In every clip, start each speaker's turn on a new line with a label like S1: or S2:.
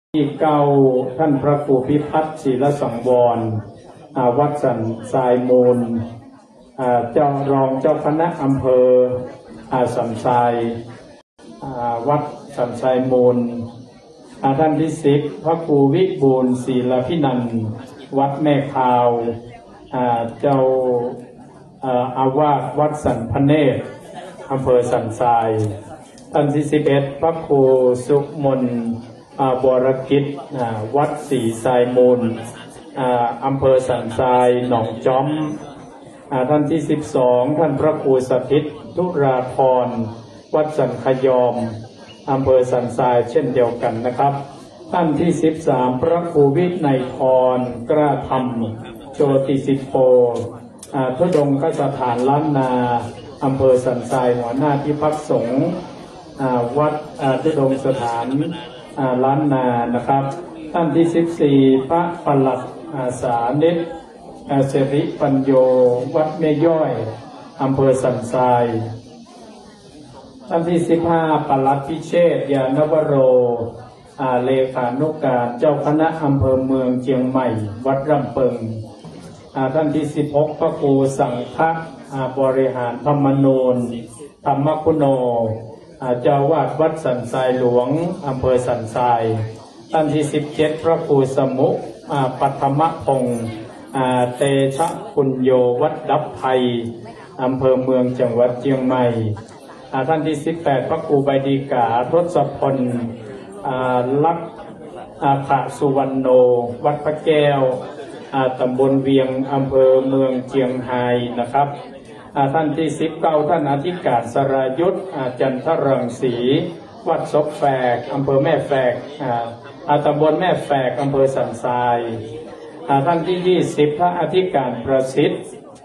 S1: ที่เก้าท่านพระครูพิพัฒน์ศิลสังวรวัดสันทรายมูลเจ้ารองเจ้าคณะอำเภอสันทรายวัดสันทรายมูลท่านที่สิบพระครูวิบูลย์ศีลพินันท์วัดแม่คาวเจ้าอาวาสวัดสันพเนตรอำเภอสันทรายท่านที่11พระครูสุมนบวรกิจวัดศรีทรายมูลอำเภอสันทรายหนองจ้อมท่านที่12ท่านพระครูสถิตธุราพรวัดสันขยอมอำเภอสันทรายเช่นเดียวกันนะครับท่านที่13พระครูวินัยพรกล้าธรรมโชติสิโปทุดงคสถานล้านนาอำเภอสันทรายหัวหน้าที่พักสงฆ์วัดทุดงสถานล้านนานะครับท่านที่14พระปลัดสานิตเสริปัญโยวัดแม่ย่อยอำเภอสันทรายท่านที่15ปลัดพิเชษฐ์ยานวโรเลขานุการเจ้าคณะอำเภอเมืองเชียงใหม่วัดรำเปิงท่านที่16พระครูสังฆบริหารธรรมนูญธรรมคุโนเจ้าวาดวัดสันทรายหลวงอำเภอสันทรายท่านที่17พระครูสมุปัทมพงศ์เตชะปุญโยวัดดับไทยอำเภอเมืองจังหวัดเชียงใหม่ท่านที่18พระครูใบดีกาทศพลลักขะสุวรรณโนวัดพระแก้วตำบลเวียงอำเภอเมืองเชียงรายนะครับท่านที่19ท่านอธิการสรายุทธจันทรังสีวัดศพแฝกอำเภอแม่แฝกตำบลแม่แฝกอำเภอสันทรายท่านที่20พระอธิการประสิทธิ์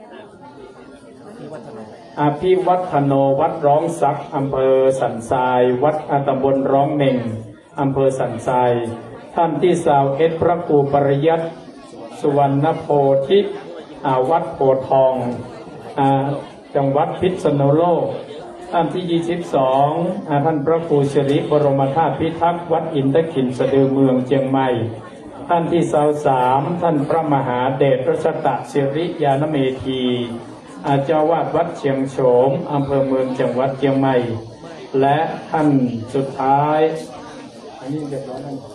S1: อภิวัฒโนวัดร้องศักดิ์อำเภอสันทรายวัดตำบลร้องเน่งอำเภอสันทรายท่านที่21พระครูปริยัติสุวรรณโพธิวัดโพทองจังหวัดพิษณุโลกท่านที่22ท่านพระครูสิริบรมธาตุพิทักษ์วัดอินทขินสะดือเมืองเชียงใหม่ท่านที่23ท่านพระมหาเดชรัชตะสิริยานเมธีเจ้าวาดวัดเชียงโฉมอำเภอเมืองจังหวัดเชียงใหม่และท่านสุดท้ายอันนี้เรียบร้อยแล้ว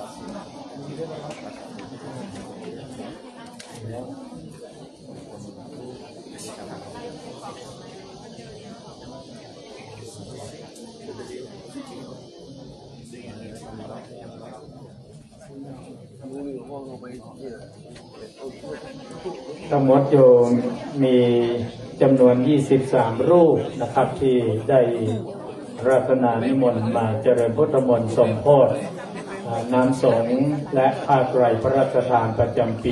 S1: ทั้งหมดโยมมีจำนวน23รูปนะครับที่ได้รัตนานิมนต์มาเจริญพุทธมนต์สมโภชน้ำสงฆ์และผ้าไตรพระราชทานประจำปี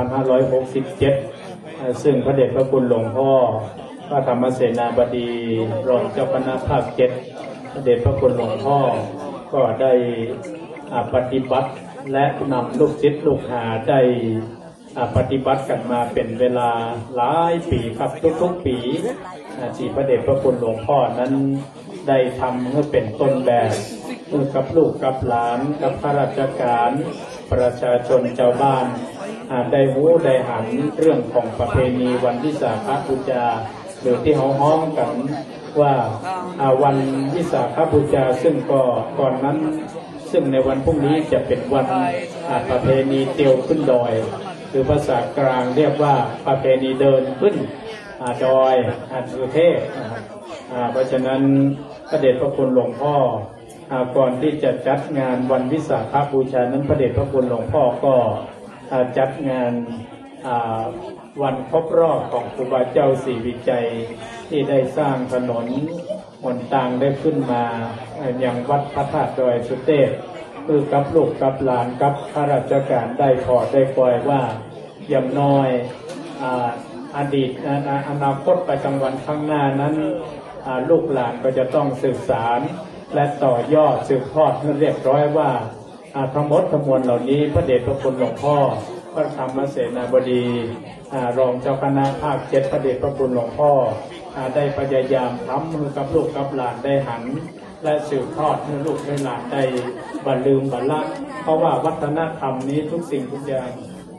S1: 2567 ซึ่งพระเดชพระคุณหลวงพ่อพระธรรมเสนาบดีรองเจ้าคณะภาค7พระเดชพระคุณหลวงพ่อก็ได้ปฏิบัติและนำลูกศิษย์ลูกหาได้ปฏิบัติกันมาเป็นเวลาหลายปีครับทุกๆปีที่พระเดชพระคุณหลวงพ่อนั้นได้ทำให้เป็นต้นแบบกับลูกกับหลานกับข้าราชการประชาชนชาวบ้านได้รู้ได้หันเรื่องของประเพณีวันวิสาขบูชาหรือที่เขาฮ้องกันว่าวันวิสาขบูชาซึ่งก็ก่อนนั้นซึ่งในวันพรุ่งนี้จะเป็นวันประเพณีเตียวขึ้นดอยคือภาษากลางเรียกว่าประเพณีเดินขึ้นดอยสุเทพเพราะฉะนั้นพระเดชพระคุณหลวงพ่อก่อนที่จะจัดงานวันวิสาขบูชานั้นพระเดชพระคุณหลวงพ่อก็จัดงานวันครบรอบของครูบาเจ้าศรีวิจัยที่ได้สร้างถนนหนทางได้ขึ้นมาอย่างวัดพระธาตุดอยสุเทพคือกับลูกกับหลานกับข้าราชการได้พอได้ปล่อยว่าอย่างน้อยอดีตอนาคตประจำวันข้างหน้านั้นลูกหลานก็จะต้องสืบสารและต่อยอดสืบทอดให้เรียบร้อยว่าทั้งหมดทั้งมวลเหล่านี้พระเดชพระคุณหลวงพ่อพระธรรมเสนาบดีรองเจ้าคณะภาค7พระเดชพระคุณหลวงพ่อได้พยายามทำมือกับลูกกับหลานได้หันและสืบทอดให้ลูกให้หลานได้บัลลืมบัลละเพราะว่าวัฒนธรรมนี้ทุกสิ่งทุกอย่าง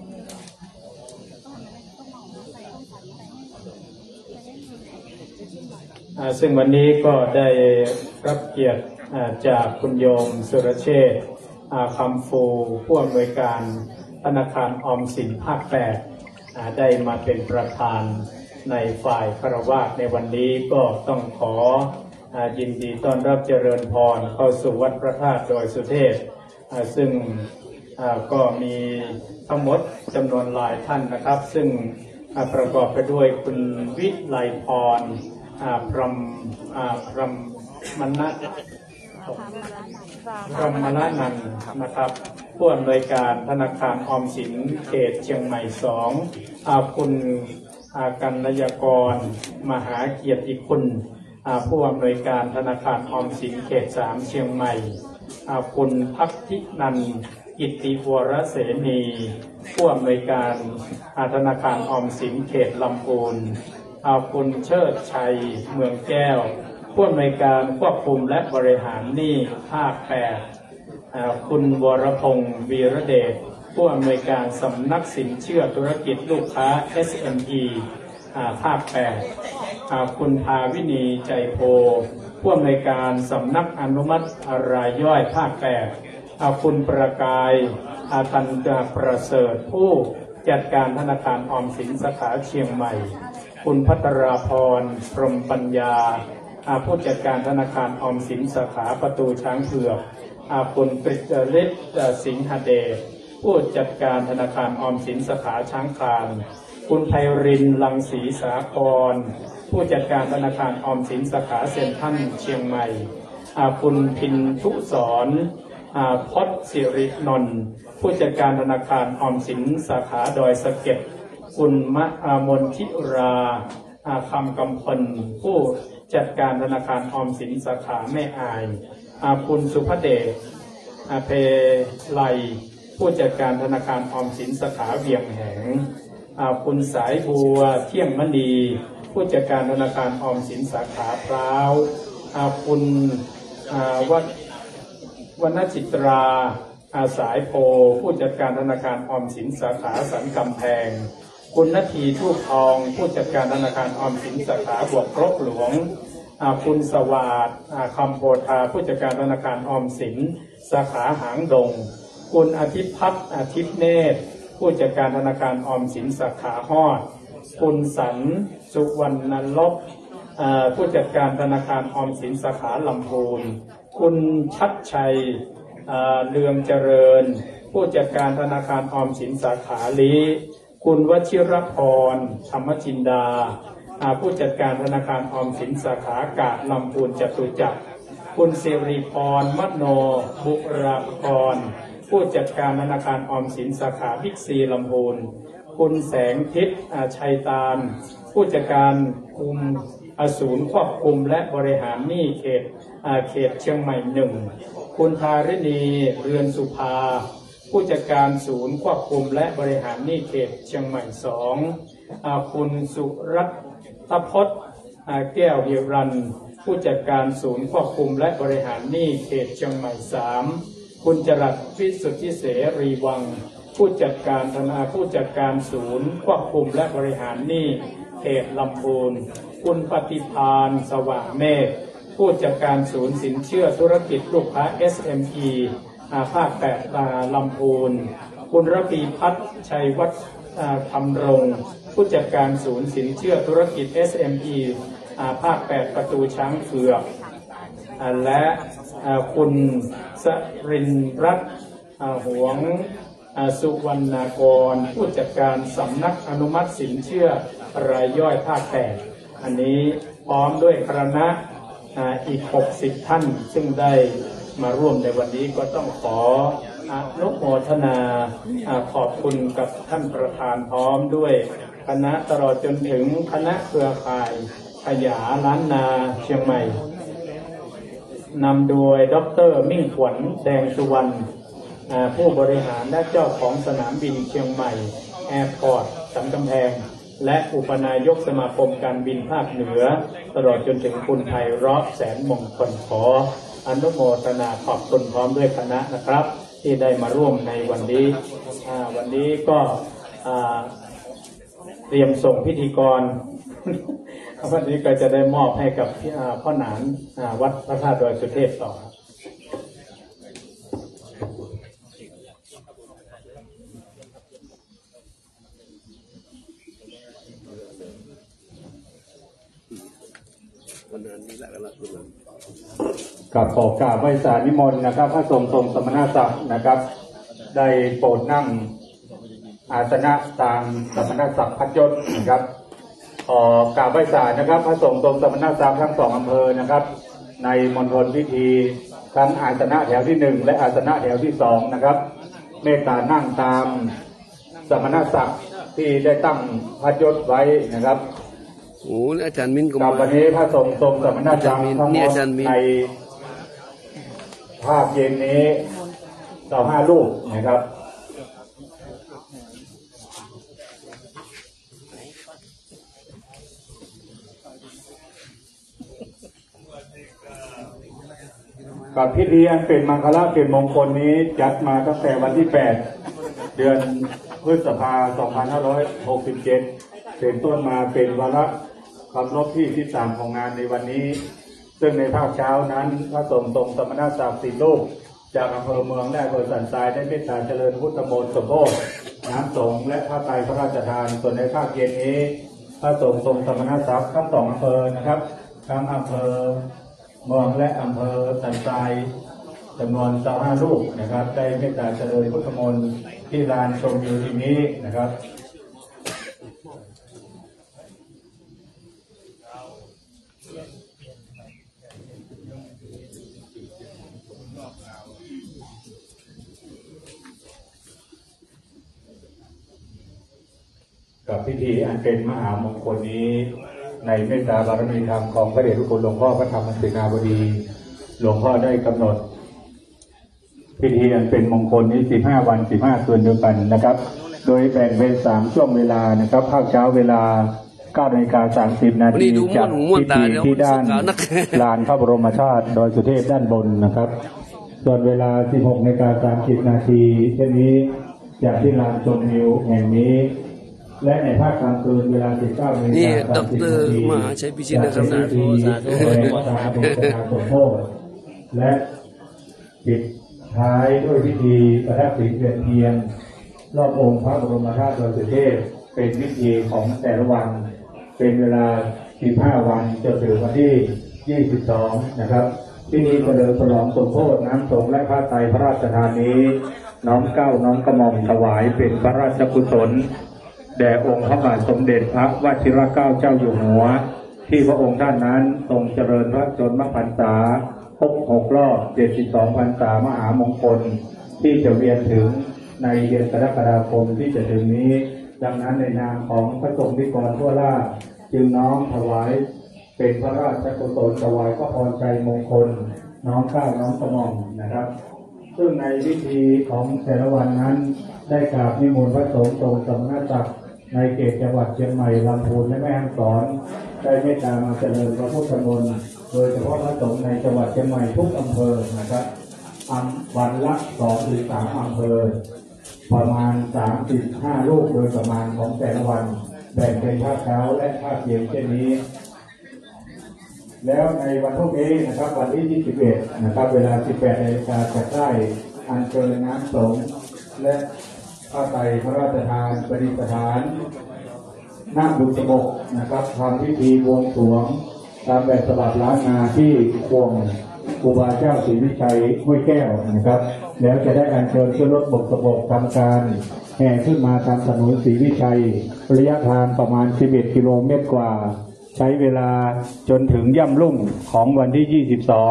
S1: ซึ่งวันนี้ก็ได้รับเกียรติจากคุณโยมสุรเชษฐ์คำฟูผู้อำนวยการธนาคารออมสินภาค 8ได้มาเป็นประธานในฝ่ายคฤหัสถ์ในวันนี้ก็ต้องขอยินดีต้อนรับเจริญพรเข้าสู่วัดพระธาตุดอยสุเทพซึ่งก็มีทั้งหมดจำนวนหลายท่านนะครับซึ่งประกอบไปด้วยคุณวิไลพรพรหมละนันท์นะครับผู้อำนวยการธนาคารออมสินเขตเชียงใหม่2คุณกัญญากรมหาเกียรติคุณผู้อำนวยการธนาคารออมสินเขต3เชียงใหม่คุณพักธินันท์กิตติวรเสนีผู้อำนวยการธนาคารออมสินเขตลำพูนคุณเชิดชัยเมืองแก้วผู้อำนวยการควบคุมและบริหารหนี้ภาค 8คุณวรพงศ์วีระเดชผู้อำนวยการสำนักสินเชื่อธุรกิจลูกค้า SME ภาค 8คุณภาวินีใจโพผู้อำนวยการสำนักอนุมัติรายย่อยภาค 8คุณประกายธันประเสริฐผู้จัดการธนาคารออมสินสาขาเชียงใหม่คุณภัทราพรพรหมปัญญาผู้จัดการธนาคารออมสินสาขาประตูช้างเผือกคุณกฤษฤทธิ์สิงหเดชผู้จัดการธนาคารออมสินสาขาช้างคลานคุณไพรินทร์รังสีสาครผู้จัดการธนาคารออมสินสาขาเซ็นทรัลเชียงใหม่คุณพินทุศรพจน์สิรินนท์ผู้จัดการธนาคารออมสินสาขาดอยสะเก็ดคุณมนทิราคำกำพลผู้จัดการธนาคารออมสินสาขาแม่อายคุณสุภเดชเพไลผู้จัดการธนาคารออมสินสาขาเวียงแหงคุณสายบัวเที่ยงมณีผู้จัดการธนาคารออมสินสาขาพร้าวคุณวรรณจิตราสายโพผู้จัดการธนาคารออมสินสาขาสันกำแพงคุณนาทีทูปทองผู้จัดการธนาคารออมสินสาขาบวกครกหลวงคุณสวัสดิ์คำโพธาผู้จัดการธนาคารออมสินสาขาหางดงคุณอาทิตย์พัฒน์อาทิตย์เนตรผู้จัดการธนาคารออมสินสาขาฮอดคุณสันสุวรรณลบผู้จัดการธนาคารออมสินสาขาลำพูนคุณชัดชัยเรืองเจริญผู้จัดการธนาคารออมสินสาขาลีคุณวชิรพรธรรมจินดาผู้จัดการธนาคารออมสินสาขากาดลำพูนจตุจักรคุณสิริพรมโนบุราพรผู้จัดการธนาคารออมสินสาขาบิ๊กซีลำพูนคุณแสงทิพย์ชัยตาลผู้จัดการคุมศูนย์ควบคุมและบริหารหนี้เขตเชียงใหม่1คุณธาริณีเรือนสุภาผู้จัดการศูนย์ควบคุมและบริหารหนี้เขตเชียงใหม่2คุณสุรัตน์พจน์แก้วหิรันผู้จัดการศูนย์ควบคุมและบริหารหนี้เขตเชียงใหม่3คุณจรัสวิสุทธิเสรีวังผู้จัดการศูนย์ควบคุมและบริหารหนี้เขตลำพูนคุณปฏิภาณสว่างเมฆผู้จัดการศูนย์สินเชื่อธุรกิจลูกค้า SME ภาค 8ลำพูนคุณระพีพัฒน์ชัยวัฒน์ธรรมรงค์ผู้จัดการศูนย์สินเชื่อธุรกิจ SME ภาค 8ประตูช้างเผือกและคุณสรินทร์รัตน์หวงสุวรรณกรผู้จัดการสำนักอนุมัติสินเชื่อรายย่อยภาค 8อันนี้พร้อมด้วยคณะอีก60ท่านซึ่งได้มาร่วมในวันนี้ก็ต้องขออนุโมทนาขอบคุณกับท่านประธานพร้อมด้วยคณะตลอดจนถึงคณะเครือข่ายขยาล้านนาเชียงใหม่นำโดยดร.มิ่งขวัญแดงสุวรรณผู้บริหารและเจ้าของสนามบินเชียงใหม่แอร์พอร์ตสันกำแพงและอุปนายกสมาคมการบินภาคเหนือตลอดจนถึงคุณไพเราะแสนมงคลขออนุโมทนาขอบคุณพร้อมด้วยคณะนะครับที่ได้มาร่วมในวันนี้วันนี้ก็เตรียมส่งพิธีกรวันนี้ก็จะได้มอบให้กับพ่อหนานวัดพระธาตุดอยสุเทพต่อกับขอกราบไหว้สานิมนต์นะครับพระทรงทรงสมณศักดิ์นะครับได้โปรดนั่งอาสนะตามสมณศักดิ์พัดยศนะครับขอกราบไหว้สานะครับพระทรงทรงสมณศักดิ์ทั้ง2อำเภอนะครับในมณฑลพิธีทั้งอาสนะแถวที่1และอาสนะแถวที่2นะครับเมตตานั่งตามสมณศักดิ์ที่ได้ตั้งพัดยศไว้นะครับ
S2: โอ้อาจารย์มิ้นก็มา
S1: วันนี้พระทรงทรงสมณศักดิ์ทั้งหมดในภาพเย็นนี้25 รูปนะครับกับพิธีอันเป็นมังคละเป็นมงคลนี้จัดมาตั้งแต่วันที่8 เดือนพฤษภาคม 2567 เป็นต้นมาเป็นวาระครบรอบที่13ของงานในวันนี้ซึ่งในภาคเช้านั้นพระสงฆ์ทรงสมณศักดิ์10 รูปจากอำเภอเมืองและอำเภอสันทรายได้เมตตาเจริญพุทธมนต์สมโภชน้ำสงฆ์และผ้าไตรพระราชทานส่วนในภาคเย็นนี้พระสงฆ์ทรงสมณศักดิ์ทั้ง2อำเภอนะครับทั้งอำเภอเมืองและอำเภอสันทรายจำนวน25 รูปนะครับได้เมตตาเจริญพุทธมนต์ที่ลานชมวิวที่นี้นะครับกับพิธีอันเป็นมหามงคลนี้ในเมตตาบารมีธรรมของพระเดชพระคุณหลวงพ่อพระธรรมเสนาบดีหลวงพ่อได้กำหนดพิธีอันเป็นมงคลนี้15 วัน15 คืนเดียวกันนะครับโดยแบ่งเป็น3 ช่วงเวลานะครับภาคเช้าเวลา 9:30 นาทีจากพิธีที่ด้านลานพระบรมธาตุดอยสุเทพด้านบนนะครับส่วนเวลา 16:30 นาทีเช่นนี้จากที่ลานชมวิวแห่งนี้และในภาคกลางคืนเวลา 19:30 นาที
S2: นี่ดร.มหาชัยพิชิตนะครับสาธุสาธุ
S1: สมโภชและปิดท้ายด้วยพิธีประทับศีลเวียนเทียนรอบองค์พระบรมธาตุดอยสุเทพเป็นพิธีของแต่ละวันเป็นเวลา15 วันจนถึงวันที่22นะครับพิธีเฉลิมฉลองสมโภชน้ำสงฆ์และผ้าไตรพระราชทานนี้น้อมเกล้าน้อมกระหม่อมถวายเป็นพระราชกุศลแด่องค์พระบาทสมเด็จพระวชิรเกล้าเจ้าอยู่หัวที่พระองค์ท่านนั้นทรงเจริญพระชนมพรรษา6 รอบ72 พรรษามหามงคลที่จะเวียนถึงในเดือนกรกฎาคมที่จะถึงนี้ดังนั้นในนามของพระสงฆ์นิกรทั่วราชจึงน้อมถวายเป็นพระราชกุศลถวายพระพรชัยมงคลน้อมเกล้าน้อมกระหม่อมนะครับซึ่งในพิธีของแต่ละวันนั้นได้กราบนิมนต์พระสงฆ์ทรงสมณศักดิ์ในเขตจังหวัดเชียงใหม่ลำพูนและแม่ฮ่องสอนได้เมตตามาเจริญพระพุทธมนต์โดยเฉพาะพระสงฆ์ในจังหวัดเชียงใหม่ทุกอำเภอนะครับวันละ2 ถึง 3 อำเภอประมาณ35 รูปโดยประมาณของแต่ละวันแบ่งเป็นภาคเช้าและภาคเย็นเช่นนี้แล้วในวันพรุ่งนี้นะครับวันที่21นะครับเวลา 18 นาฬิกาจะได้อัญเชิญน้ำสงฆ์และผ้าไตรพระราชทานประดิษฐานณ บุษบกนะครับทำพิธีบวงสรวงตามแบบฉบับล้านนาที่ควงครูบาเจ้าศรีวิชัยห้วยแก้วนะครับแล้วจะได้อัญเชิญขึ้นรถบุษบกทำการแห่ขึ้นมาตามถนนศรีวิชัยระยะทางประมาณ11 กิโลเมตรกว่าใช้เวลาจนถึงย่ำรุ่งของวันที่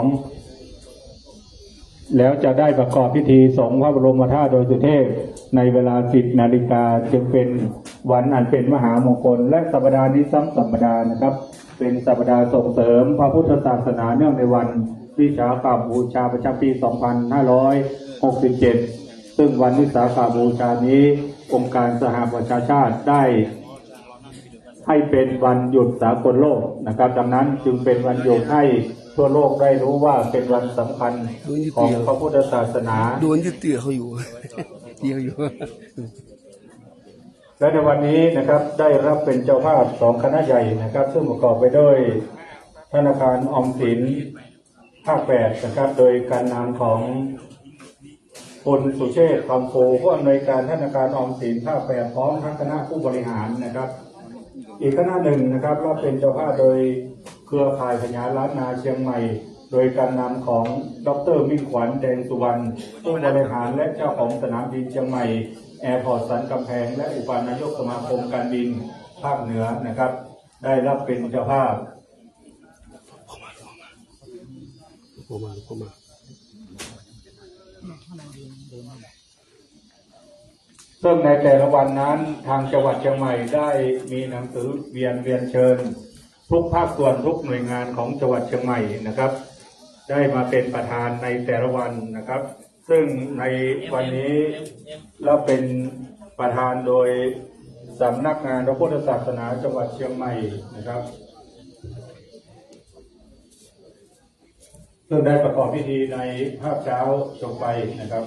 S1: 22แล้วจะได้ประกอบพิธีสงฆ์พระบรมธาตุโดยสุเทพในเวลา 10 นาฬิกาจึงเป็นวันอันเป็นมหามงคลและสัปดาห์นี้ซ้ำสัปดาห์นะครับเป็นสัปดาห์ส่งเสริมพระพุทธศาสนาเนื่องในวันวิสาขบูชาประจำปี 2567 ซึ่งวันวิสาขบูชานี้องค์การสหประชาชาติได้ให้เป็นวันหยุดสากลโลกนะครับดังนั้นจึงเป็นวันหยุดให้ทั่วโลกได้รู้ว่าเป็นวันสำคัญของพระพุทธศาสนา
S2: โดนยึดเตี่ยเขาอยู่เดียวอยู่
S1: และในวันนี้นะครับได้รับเป็นเจ้าภาพ2คณะใหญ่นะครับซึ่งประกอบไปด้วยธนาคารออมสินภาค8นะครับโดยการนำของคุณสุเชษฐ์คำโพผู้อำนวยการธนาคารออมสินภาค8พร้อมทั้งคณะผู้บริหารนะครับอีกคณะหนึ่งนะครับรับเป็นเจ้าภาพโดยเครือข่ายพญาล้านนาเชียงใหม่โดยการนำของดร.มิ่งขวัญแดงสุวรรณผู้บริหารและเจ้าของสนามบินเชียงใหม่แอร์พอร์ตสันกำแพงและอุปนายกสมาคมการบินภาคเหนือนะครับได้รับเป็นเจ้าภาพซึ่งในแต่ละวันนั้นทางจังหวัดเชียงใหม่ได้มีหนังสือเวียนเชิญทุกภาคส่วนทุกหน่วยงานของจังหวัดเชียงใหม่นะครับได้มาเป็นประธานในแต่ละวันนะครับซึ่งในวันนี้เราเป็นประธานโดยสำนักงานพระพุทธศาสนาจังหวัดเชียงใหม่นะครับซึ่งได้ประกอบพิธีในภาคเช้าจบไปนะครับ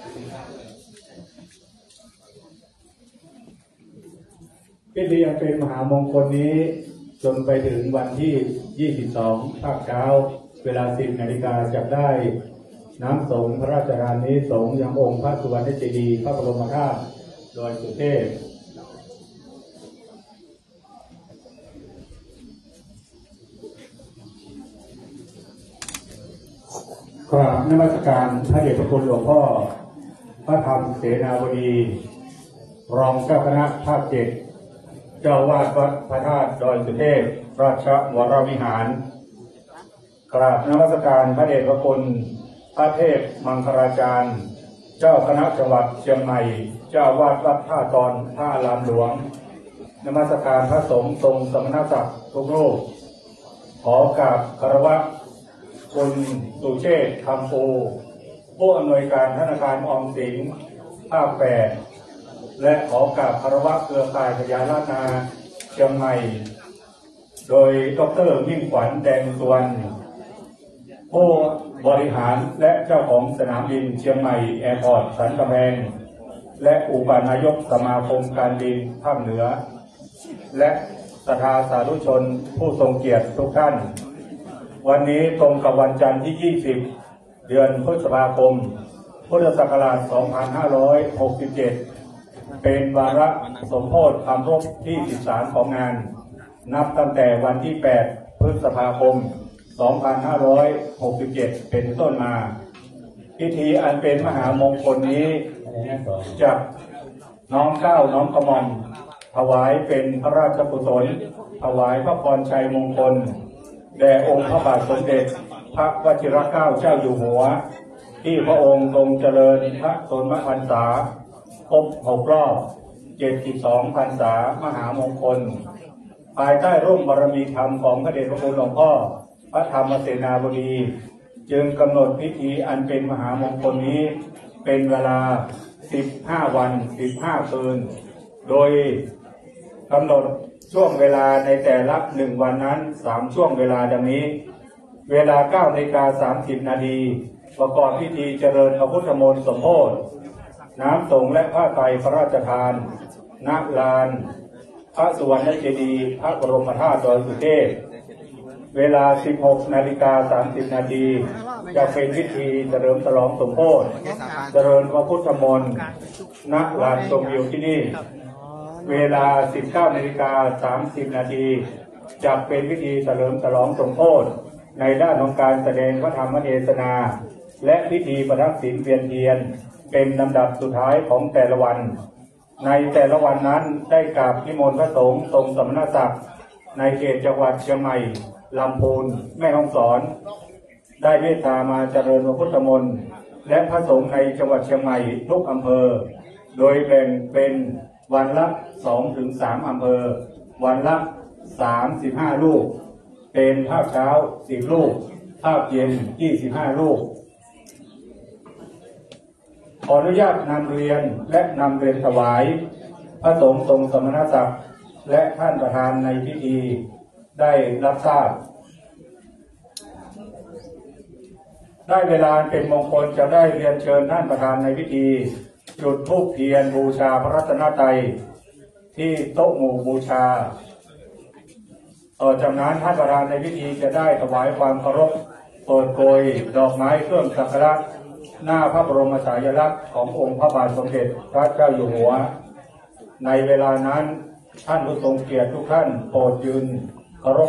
S1: พิธียังเป็นมหามงคลนี้จนไปถึงวันที่22ภาคเช้าเวลา 10 นาฬิกาจะได้น้ำสงฆ์พระราชทานนี้สงฆ์ยังองค์พระสุวรรณเจดีย์พระบรมธาตุโดยสุเทพกราบนมัสการพระเดชพระคุณหลวงพ่อพระธรรมเสนาบดีรองเจ้าคณะภาค7เจ้าวาดวัดพระธาตุดอยสุเทพราชวรวิหารกราบนมัสการพระเดชพระคุณพระเทพมังคลาจารย์เจ้าคณะจังหวัดเชียงใหม่เจ้าวาดวัดท่าตอนท่าลามหลวงนมัสการพระสงฆ์ทรงสมณศักดิ์ทุกรูปขอกราบคารวะคุณสุเชษฐ์คำโพผู้อำนวยการธนาคารออมสินภาค8และขอกราบคารวะเครือข่ายพญาล้านนาเชียงใหม่โดยดร.มิ่งขวัญแดงสุวรรณผู้บริหารและเจ้าของสนามบินเชียงใหม่แอร์พอร์ตสันกำแพงและอุปนายกสมาคมการบินภาคเหนือและศรัทธาสาธุชนผู้ทรงเกียรติทุกท่านวันนี้ตรงกับวันจันทร์ที่20เดือนพฤษภาคมพุทธศักราช2567เป็นวาระสมโภชคำรบที่13ของงานนับตั้งแต่วันที่8พฤษภาคม2567เป็นต้นมาพิธีอันเป็นมหามงคลนี้จับน้อมเกล้าน้อมกระหม่อมถวายเป็นพระราชกุศลถวายพระพรชัยมงคลแด่องค์พระบาทสมเด็จพระวชิรเกล้าเจ้าอยู่หัวที่พระองค์ทรงเจริญพระชนมพรรษาครบ6 รอบ72 พรรษามหามงคลภายใต้ร่มบารมีธรรมของพระเดชพระคุณหลวงพ่อพระธรรมเสนาบดีจึงกำหนดพิธีอันเป็นมหามงคลนี้เป็นเวลา15 วัน15 คืนโดยกำหนดช่วงเวลาในแต่ละ1 วันนั้น3 ช่วงเวลาดังนี้เวลา 9:30 นาทีประกอบพิธีเจริญพระพุทธมนต์สมโภชน้ำสงฆ์และผ้าไตรพระราชทานณลานพระสุวรรณเจดีย์พระบรมธาตุดอยสุเทพเวลา 16:30 นาทีจะเป็นพิธีเฉลิมฉลองสมโภชเจริญพระพุทธมนต์ณลานชมวิวที่นี่เวลา 19:30 นาทีจะเป็นพิธีเฉลิมฉลองสมโภชในด้านของการแสดงพระธรรมเทศนาและพิธีประทักษิณเวียนเทียนเป็นลำดับสุดท้ายของแต่ละวันในแต่ละวันนั้นได้กราบนิมนต์พระสงฆ์ทรงสมณศักดิ์ในเขตจังหวัดเชียงใหม่ลำพูนแม่ฮ่องสอนได้เมตตามาเจริญพระพุทธมนต์และพระสงฆ์ในจังหวัดเชียงใหม่ทุกอำเภอโดยแบ่งเป็นวันละ 2-3 อำเภอวันละ35 ลูกเป็นภาคเช้า10 ลูกภาคเย็น25 ลูกขออนุญาตนำเรียนและนำเรียนถวายพระสงฆ์ทรงสมณศักดิ์และท่านประธานในพิธีได้รับทราบ
S3: ได้เวลาเป็นมงคลจะได้เรียนเชิญท่านประธานในพิธีจุดธูปเทียนบูชาพระรัตนตรัยที่โต๊ะหมู่บูชาจากนั้นท่านประธานในพิธีจะได้ถวายความเคารพเปิดโปรยดอกไม้เครื่องสักการะหน้าพระบรมฉายาลักษณ์ขององค์พระบาทสมเด็จพระเจ้าอยู่หัวในเวลานั้นท่านผู้ทรงเกียรติทุกท่านโปรดยืนเคารพ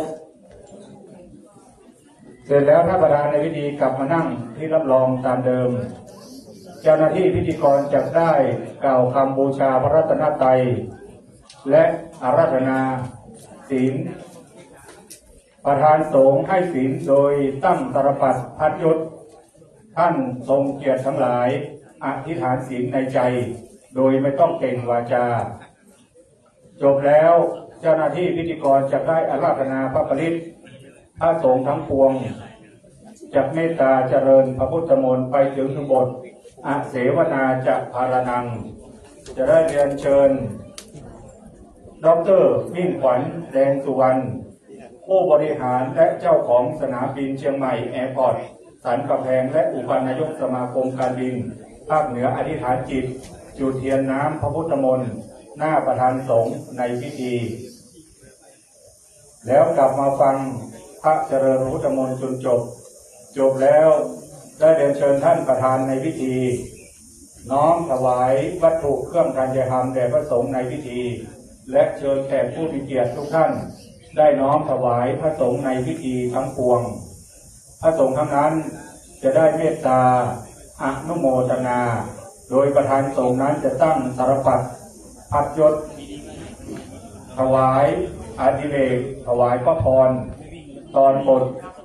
S3: เสร็จแล้วท่านประธานในพิธีกลับมานั่งที่รับรองตามเดิมเจ้าหน้าที่พิธีกรจะได้กล่าวคำบูชาพระรัตนตรัยและอาราธนาศีลประธานสงฆ์ให้ศีลโดยตั้งตรปัตรพัดยศท่านทรงเกียรติทั้งหลายอธิษฐานศีลในใจโดยไม่ต้องเก่งวาจาจบแล้วเจ้าหน้าที่พิธีกรจะได้อาราธนาพระปริตพระสงฆ์ทั้งปวงจะเมตตาเจริญพระพุทธมนต์ไปถึงบทอาเสวนาจะภารนังจะได้เรียนเชิญดร.มิ่งขวัญแดงสุวรรณผู้บริหารและเจ้าของสนามบินเชียงใหม่แอร์พอร์ตสันกำแพงและอุปนายกสมาคมการบินภาคเหนืออธิษฐานจิตจุดเทียนน้ำพระพุทธมนต์หน้าประธานสงฆ์ในพิธีแล้วกลับมาฟังพระเจริญพระพุทธมนต์จนจบแล้วได้เรียนเชิญท่านประธานในพิธีน้อมถวายวัตถุเครื่องทานยธรรมแด่พระสงฆ์ในพิธีและเชิญแขกผู้มีเกียรติทุกท่านได้น้อมถวายพระสงฆ์ในพิธีทั้งปวงพระสงฆ์ทั้งนั้นจะได้เมตตาอนุโมทนาโดยประธานสงฆ์นั้นจะตั้งตรปัตรพัดยศถวายอาทิเรกถวายพระพรตอนบท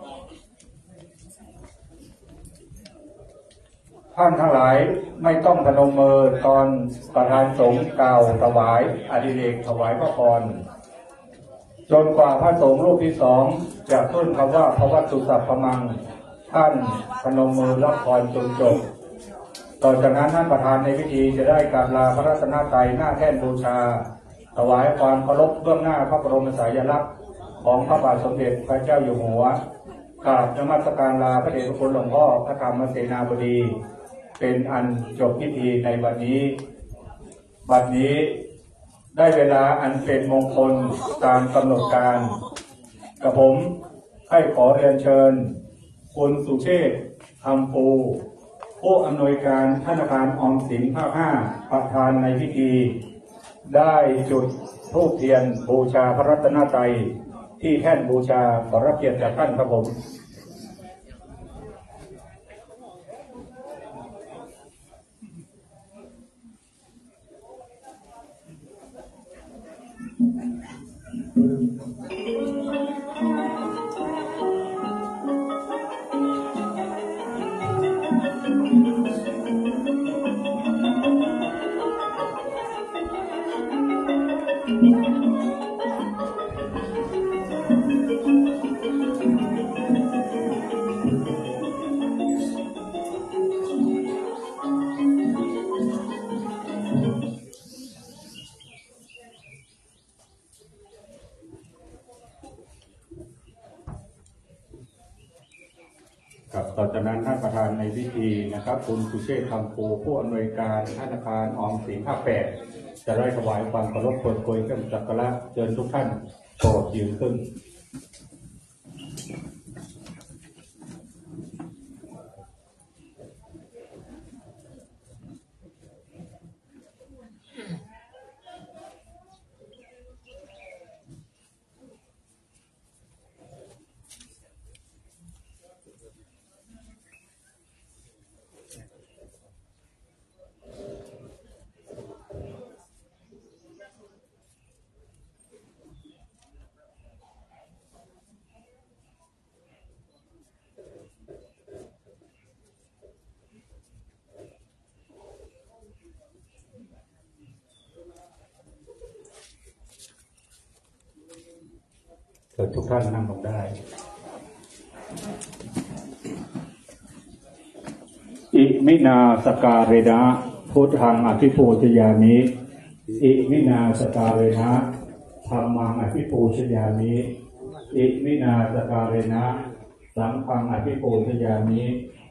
S3: ท่านทั้งหลายไม่ต้องพนมมือตอนประธานสงฆ์กล่าวถวายอาทิเรกถวายพระพรจนกว่าพระสงฆ์รูปที่สองจะขึ้นคำว่าพระวัตถุสัพพมังท่านพนมมือรับพรจนจบต่อจากนั้นท่านประธานในพิธีจะได้กราบลาพระรัตนตรัยหน้าแท่นบูชาถวายความเคารพเบื้องหน้าพระบรมฉายาลักษณ์ของพระบาทสมเด็จพระเจ้าอยู่หัวกราบนมัสการลาพระเดชพระคุณหลวงพ่อพระธรรมเสนาบดีเป็นอันจบพิธีในวันนี้บัดนี้ได้เวลาอันเป็นมงคลตามกำหนดการกับผมให้ขอเรียนเชิญคุณสุเชษฐ์คำปูผู้อำนวยการธนาคารออมสินภาค 5ประธานในพิธีได้จุดธูปเทียนบูชาพระรัตนตรัยที่แท่นบูชาขอรับเกียรติจากท่านครับผม ครับต่อจากนั้นท่านประธานในพิธีนะครับคุณสุเชษฐ์คำปูผู้อำนวยการธนาคารออมสินภาค 8จะได้ถวายความเคารพโปรดโปรยเครื่องสักการะเชิญทุกท่านโปรดยืนขึ้นทุกท่านนั่งลงได้อิมินาสการเรนะพุทธังอภิปูชยามิอิมินาสการเรนะธัมมังอภิปูชยามิอิมินาสการเรนะสังฆังอภิปูชยามิ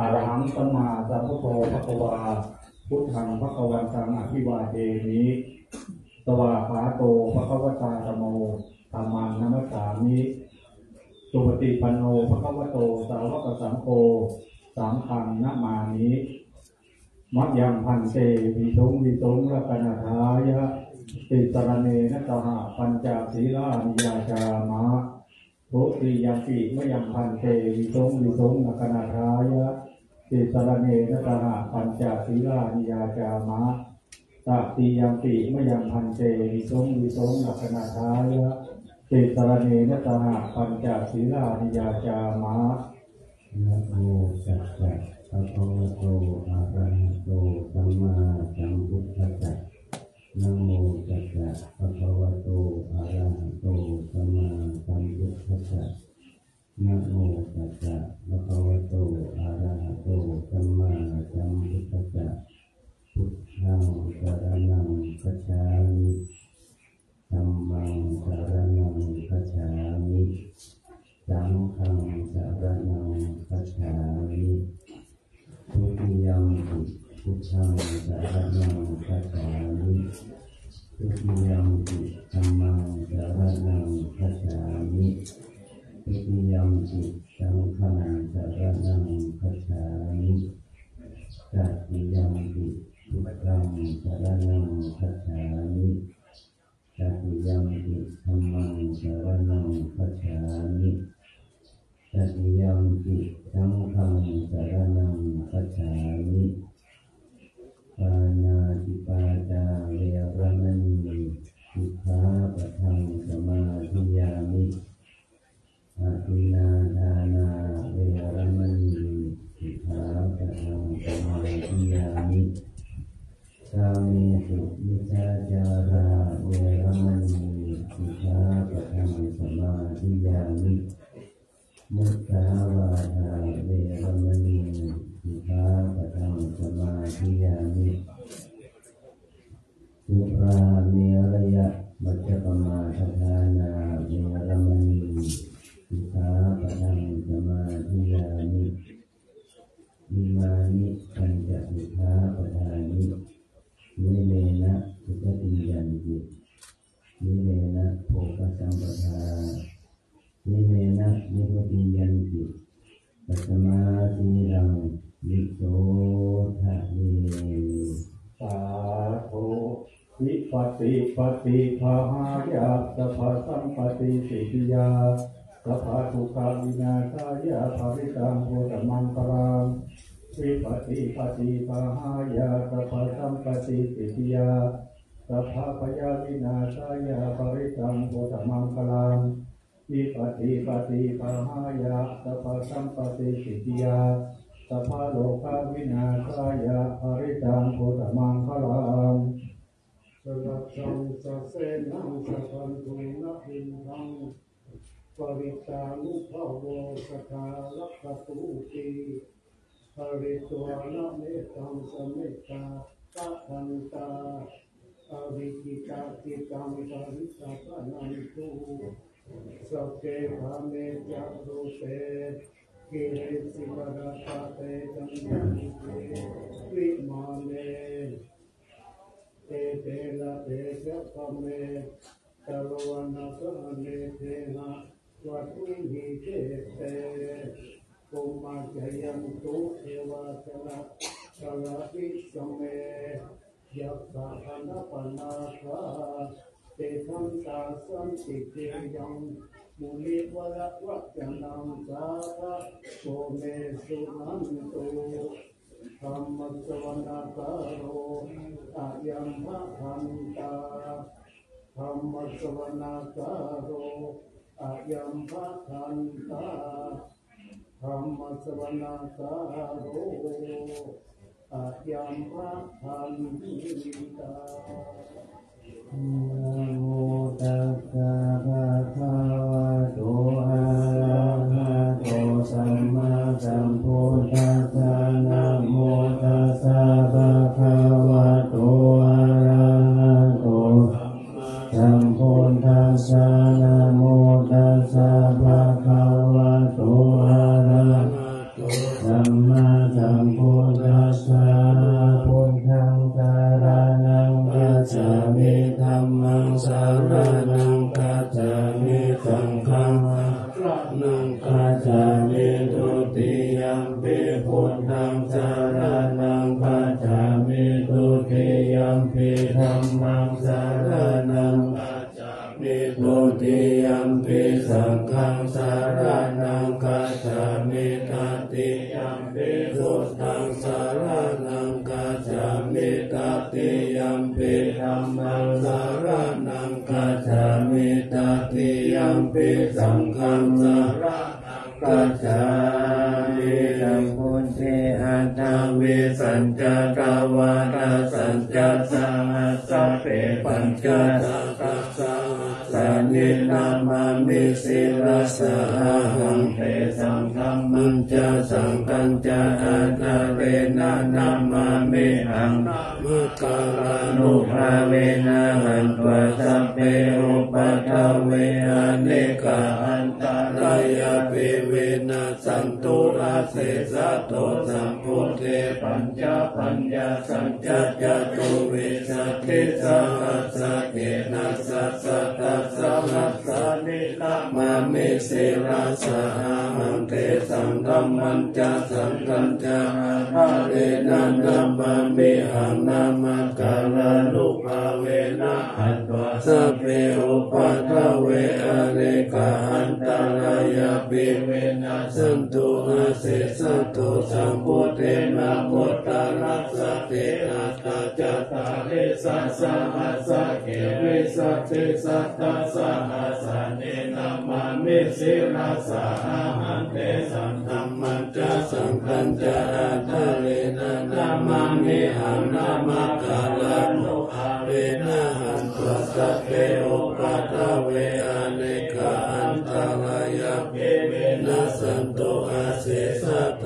S3: อะระหังสัมมาสัมพุทโธภควาพุทธังภควันตังอภิวาเทมิสวากขาโตภควตาธัมโมธัมมังนัมสสามิสุปฏิปันโนภควโตสาวกสังโฆสังฆังนะมามิมัจยังพันเตวิสงวิสงรัตนาทายะติสรเนนะสหปัญจศีลานิยาจามะโภติยังปิมะยังพันเตวิสงวิสงรัตนาทายะติสรเนนะสหปัญจศีลานิยาจามะตติยังปิมะยังพันเตวิสงวิสงรัตนาทายะติสรเนนะสหปัญจศีลานิยาจามะนะโมตัสสะภะคะวะโตอะระหะโตสัมมาสัมพุทธัสสะนะโมตัสสะภะคะวะโตอะระหะโตสัมมาสัมพุทธัสสะนะโมตัสสะภะคะวะโตอะระหะโตสัมมาสัมพุทธัสสะพุทธังสรณังคัจฉามิธัมมังสรณังคัจฉามิสังฆังสรณังคัจฉามิทุติยัมปิพุทธังสรณังคัจฉามิทุติยัมปิธัมมังสรณังคัจฉามิทุติยัมปิสังฆังสรณังคัจฉามิตติยัมปิพุทธังสรณังคัจฉามิตติยัมปิธัมมังสรณังคัจฉามิตติยัมปิสังฆังสรณังคัจฉามิปานาติปาตาเวรมณีสิกขาปะทังสมาธิยามิอาทินนาทานาเวรมณีสิกขาปะทังสมาธิยามิสามีสุมิจฉาจาราเวรมณีสิกขาปะทังสมาธิยามิมุสาวาทาเวรมณีสิกขาปะทังสมาธิยามิสุราเมรยะมัจจปมาทฐานาเวรมณีสิกขาปะทังสมาธิยามิอิมานิปัญจสิกขาปะทานินิเมนะสุขติยันตินิเมนะโภคสัมปทานิเมนะนิโรติยันติปัสมาสีรังวิโสทะเยสาธุวิปัสสิปฏิภาหายาสัพพสัมปติสิทธิยาสัพพทุกขวินาศายาภริตังโพธมังคลังวิปัสสิปฏิภาหายาสัพพสัมปติสิทธิยาสัพพพยาวินาศายาภริตังโพธมังคลังวิปัสสิปฏิภาหายาสัพพสัมปติสิทธิยาสัพพโลกวินาศายาภริตังโพธมังคลังสลับสังสัสเสนังสัพพันตุนะหินทังปริตานุภาโวสัทธาลักขตุติปริตวานะเมตังสเมตตาตะทันตาอวิกิตาติตังปริตาปะนันตุสัพเพธาเมจักรุเตกิเลสิกรตาเตจันยันเตวิมาเนเตเตละเตจะพเมตโลนะสะเนเทนะวัตถุหิเตเตภูมาจยันตุเทวาชนะชลาภิสเมยัสสะอนาปนาคาเตทันตาสันติเตยังมุนิวะละวัจนังสาภะโสเมสุนันตุธรรมสวนาคาโรอายัมภะคันตาธรรมสวนาคาโรอายัมภะคันตาธรรมสวนาคาโรอายัมภะคันตานะโมตัสสะภะคะวะโตอะระหะโตสัมมาสัมพุทธัสสะนะโมตัสสะภะคะวะโตอะระหะโตสัมพุทธัสสะนะโมตัสสะภะคะวะโตอะระหะโตสัมมาสั
S4: ฉามิธัมมังสารนังคัจฉามิสังฆังนังคัจฉามิทุติยัมปิพุทธังสารนังคัจฉามิทุติยัมปิธัมมังสารนังคัจฉามิทุติยัมปิสังฆังสารนังคัจฉามิตติยัมปิพุทธังสารนังคัจฉามิตติยัมปิธัมมังสารนังคัจฉามิตติยัมปิสังฆังสารนังคัจฉามิสังพุทธิอัตถวิสัญจกวาทสัญจสังสัพเพปัญจตัสสะสานินามามิสิรสะหังเตสังฆัมมัญจสังฆัญจอัตถเรนะนามามิหังมุตตะนุภาเวนะหันตุสัพเพอุปัฏฐเวอเนกะอันตรายะเปเวนะสันตุราเสสะโตสัมพุทเทปัญจปัญญาสัจจตุเวสัตถิสังฆัสสะเกนะสัสสะตัสสะหัสสะนิละมามิสิราสะหังเตสังธัมมัญจสังฆัญจหะเรนะนามามิหังนามะกาลานุภาเวนะอัตวะสัพเพอุปัฏฐเวอเนกะอันตรายะปิเวนะสันตุอาเสสะโตสัมพุทเทนะพุทธารัสสะเตอัตตาจัตตาเรสัสสะหัสสะเกเวสัตถิสัตตสะหัสสะเนนะมามิสิราสะหังเตสังธัมมัญจสังฆัญจอัตถเรนะนามามิหังนามะกาลานุภาเวนะหันตุสัพเพอุปัฏฐเวอเนกะอันตรายะเปเวนะสันตุอาเสสะโต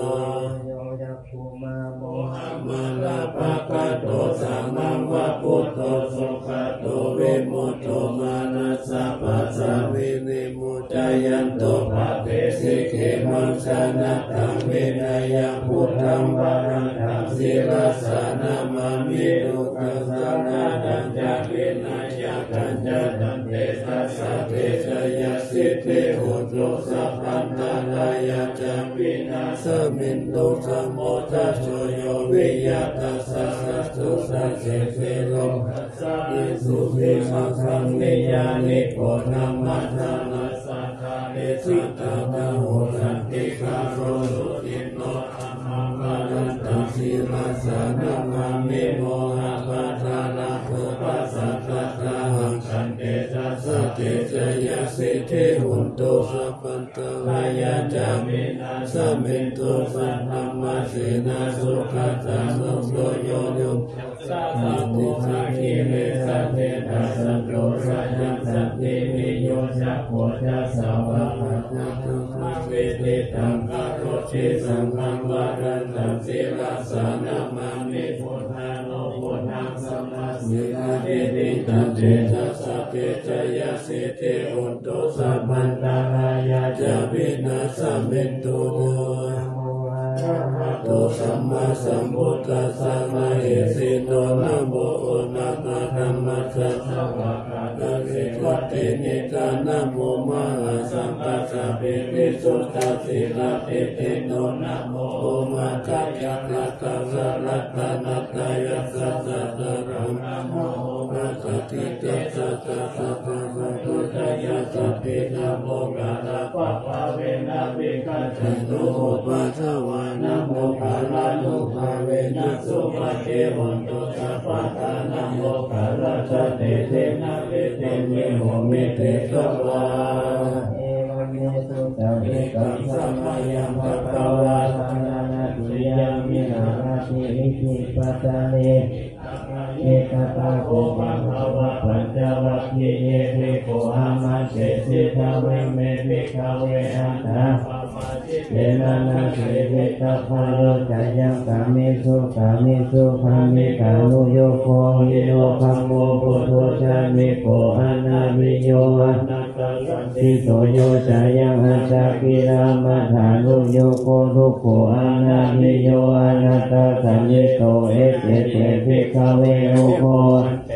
S4: มาลาภะคะโตสัมมังวะพุทโธสุขโตวิมุตโตมานัสสะปัสสะวินิมุตตัยันโตภะเทสิเขมังสนะตังวินัยพุทธังวรังตังศิรสานามามิตุกัสสะนะดัญจวินัยกัญจตันเตสัสสะเตชะยสิทธิโหตุสัพพันธารายะจาวินาสมินตุสมโมทัสโสโยวิยะตัสสะสัสสุสัสเสเสโลกัสสะนิสุติสังฆังนิยานิโกนัมมัทธังนัสสะทาเนสิตาตะโหสันติกาโรสุติโนธัมมังวะรันตังศิราสานามามิโมหะปะทานะโภปัสสะตะตะหังคันเตจัสสะเตชะยะสิทธิหุนตุสัพพันตรายะจามินาสมินตุสัพพมัสสินาสุขัสสะสุโสโยโยสัพพะภะคิเลสัตเตทัสสะโตสัยสัตติวิโยจะโพจะสาวะภะคะตุมาเวทิตังคารติสังฆังวะรันตังศิรสานามามิพุทธาโนพุทธังสัมมาสินาเอติตันเตทัสสะเตชะยะสิทธิอุตโตสัพพันตารายะจาวินาสมินตุโตสัมมาสัมพุทธัสสะนะเอสิโตนะโมนะภะคะมะทัสสะภะคะวะเตวัตเตนิกานะโมมหาสัมปัสสะเปติสุตตะสิลาเตเตโนนะโมมะกัจจคะกัสสะรัตนัตตยัสสะสัตตะรังนะโมมะกัจจิตัสสะตัสสะภะคะวะโตยัสสะเปนะโมกะระปะภะเวนะวิกัจจโนปัสสะวะนะโมกะระนุภาเวนะสุภะเทวันตุสัพพะทานะโมกะระชะเตเทนะเวเตมิโหมิเตสวะเอวเมสุตะเวกังสัมมายังภะคะวะทานะตุยังมินาราติอิทิปัตตาเนเอกตาโกภะคะวะปัญจวัคคีย์เยเทโกอามาเสสิทาเวเมภิกขเวอัตถะเยนะนะเสวิตาภาโรจายังกามิสุกามิสุภามิกานุโยโคหิโยคัมโมพุทโธชามิโกอนามิโยอนัตตสันติโสโยจายังอัจฉกิรามัฏฐานุโยโคทุกโขอนามิโยอนัตตสันติโสเอเจเตภิกขเวโอโค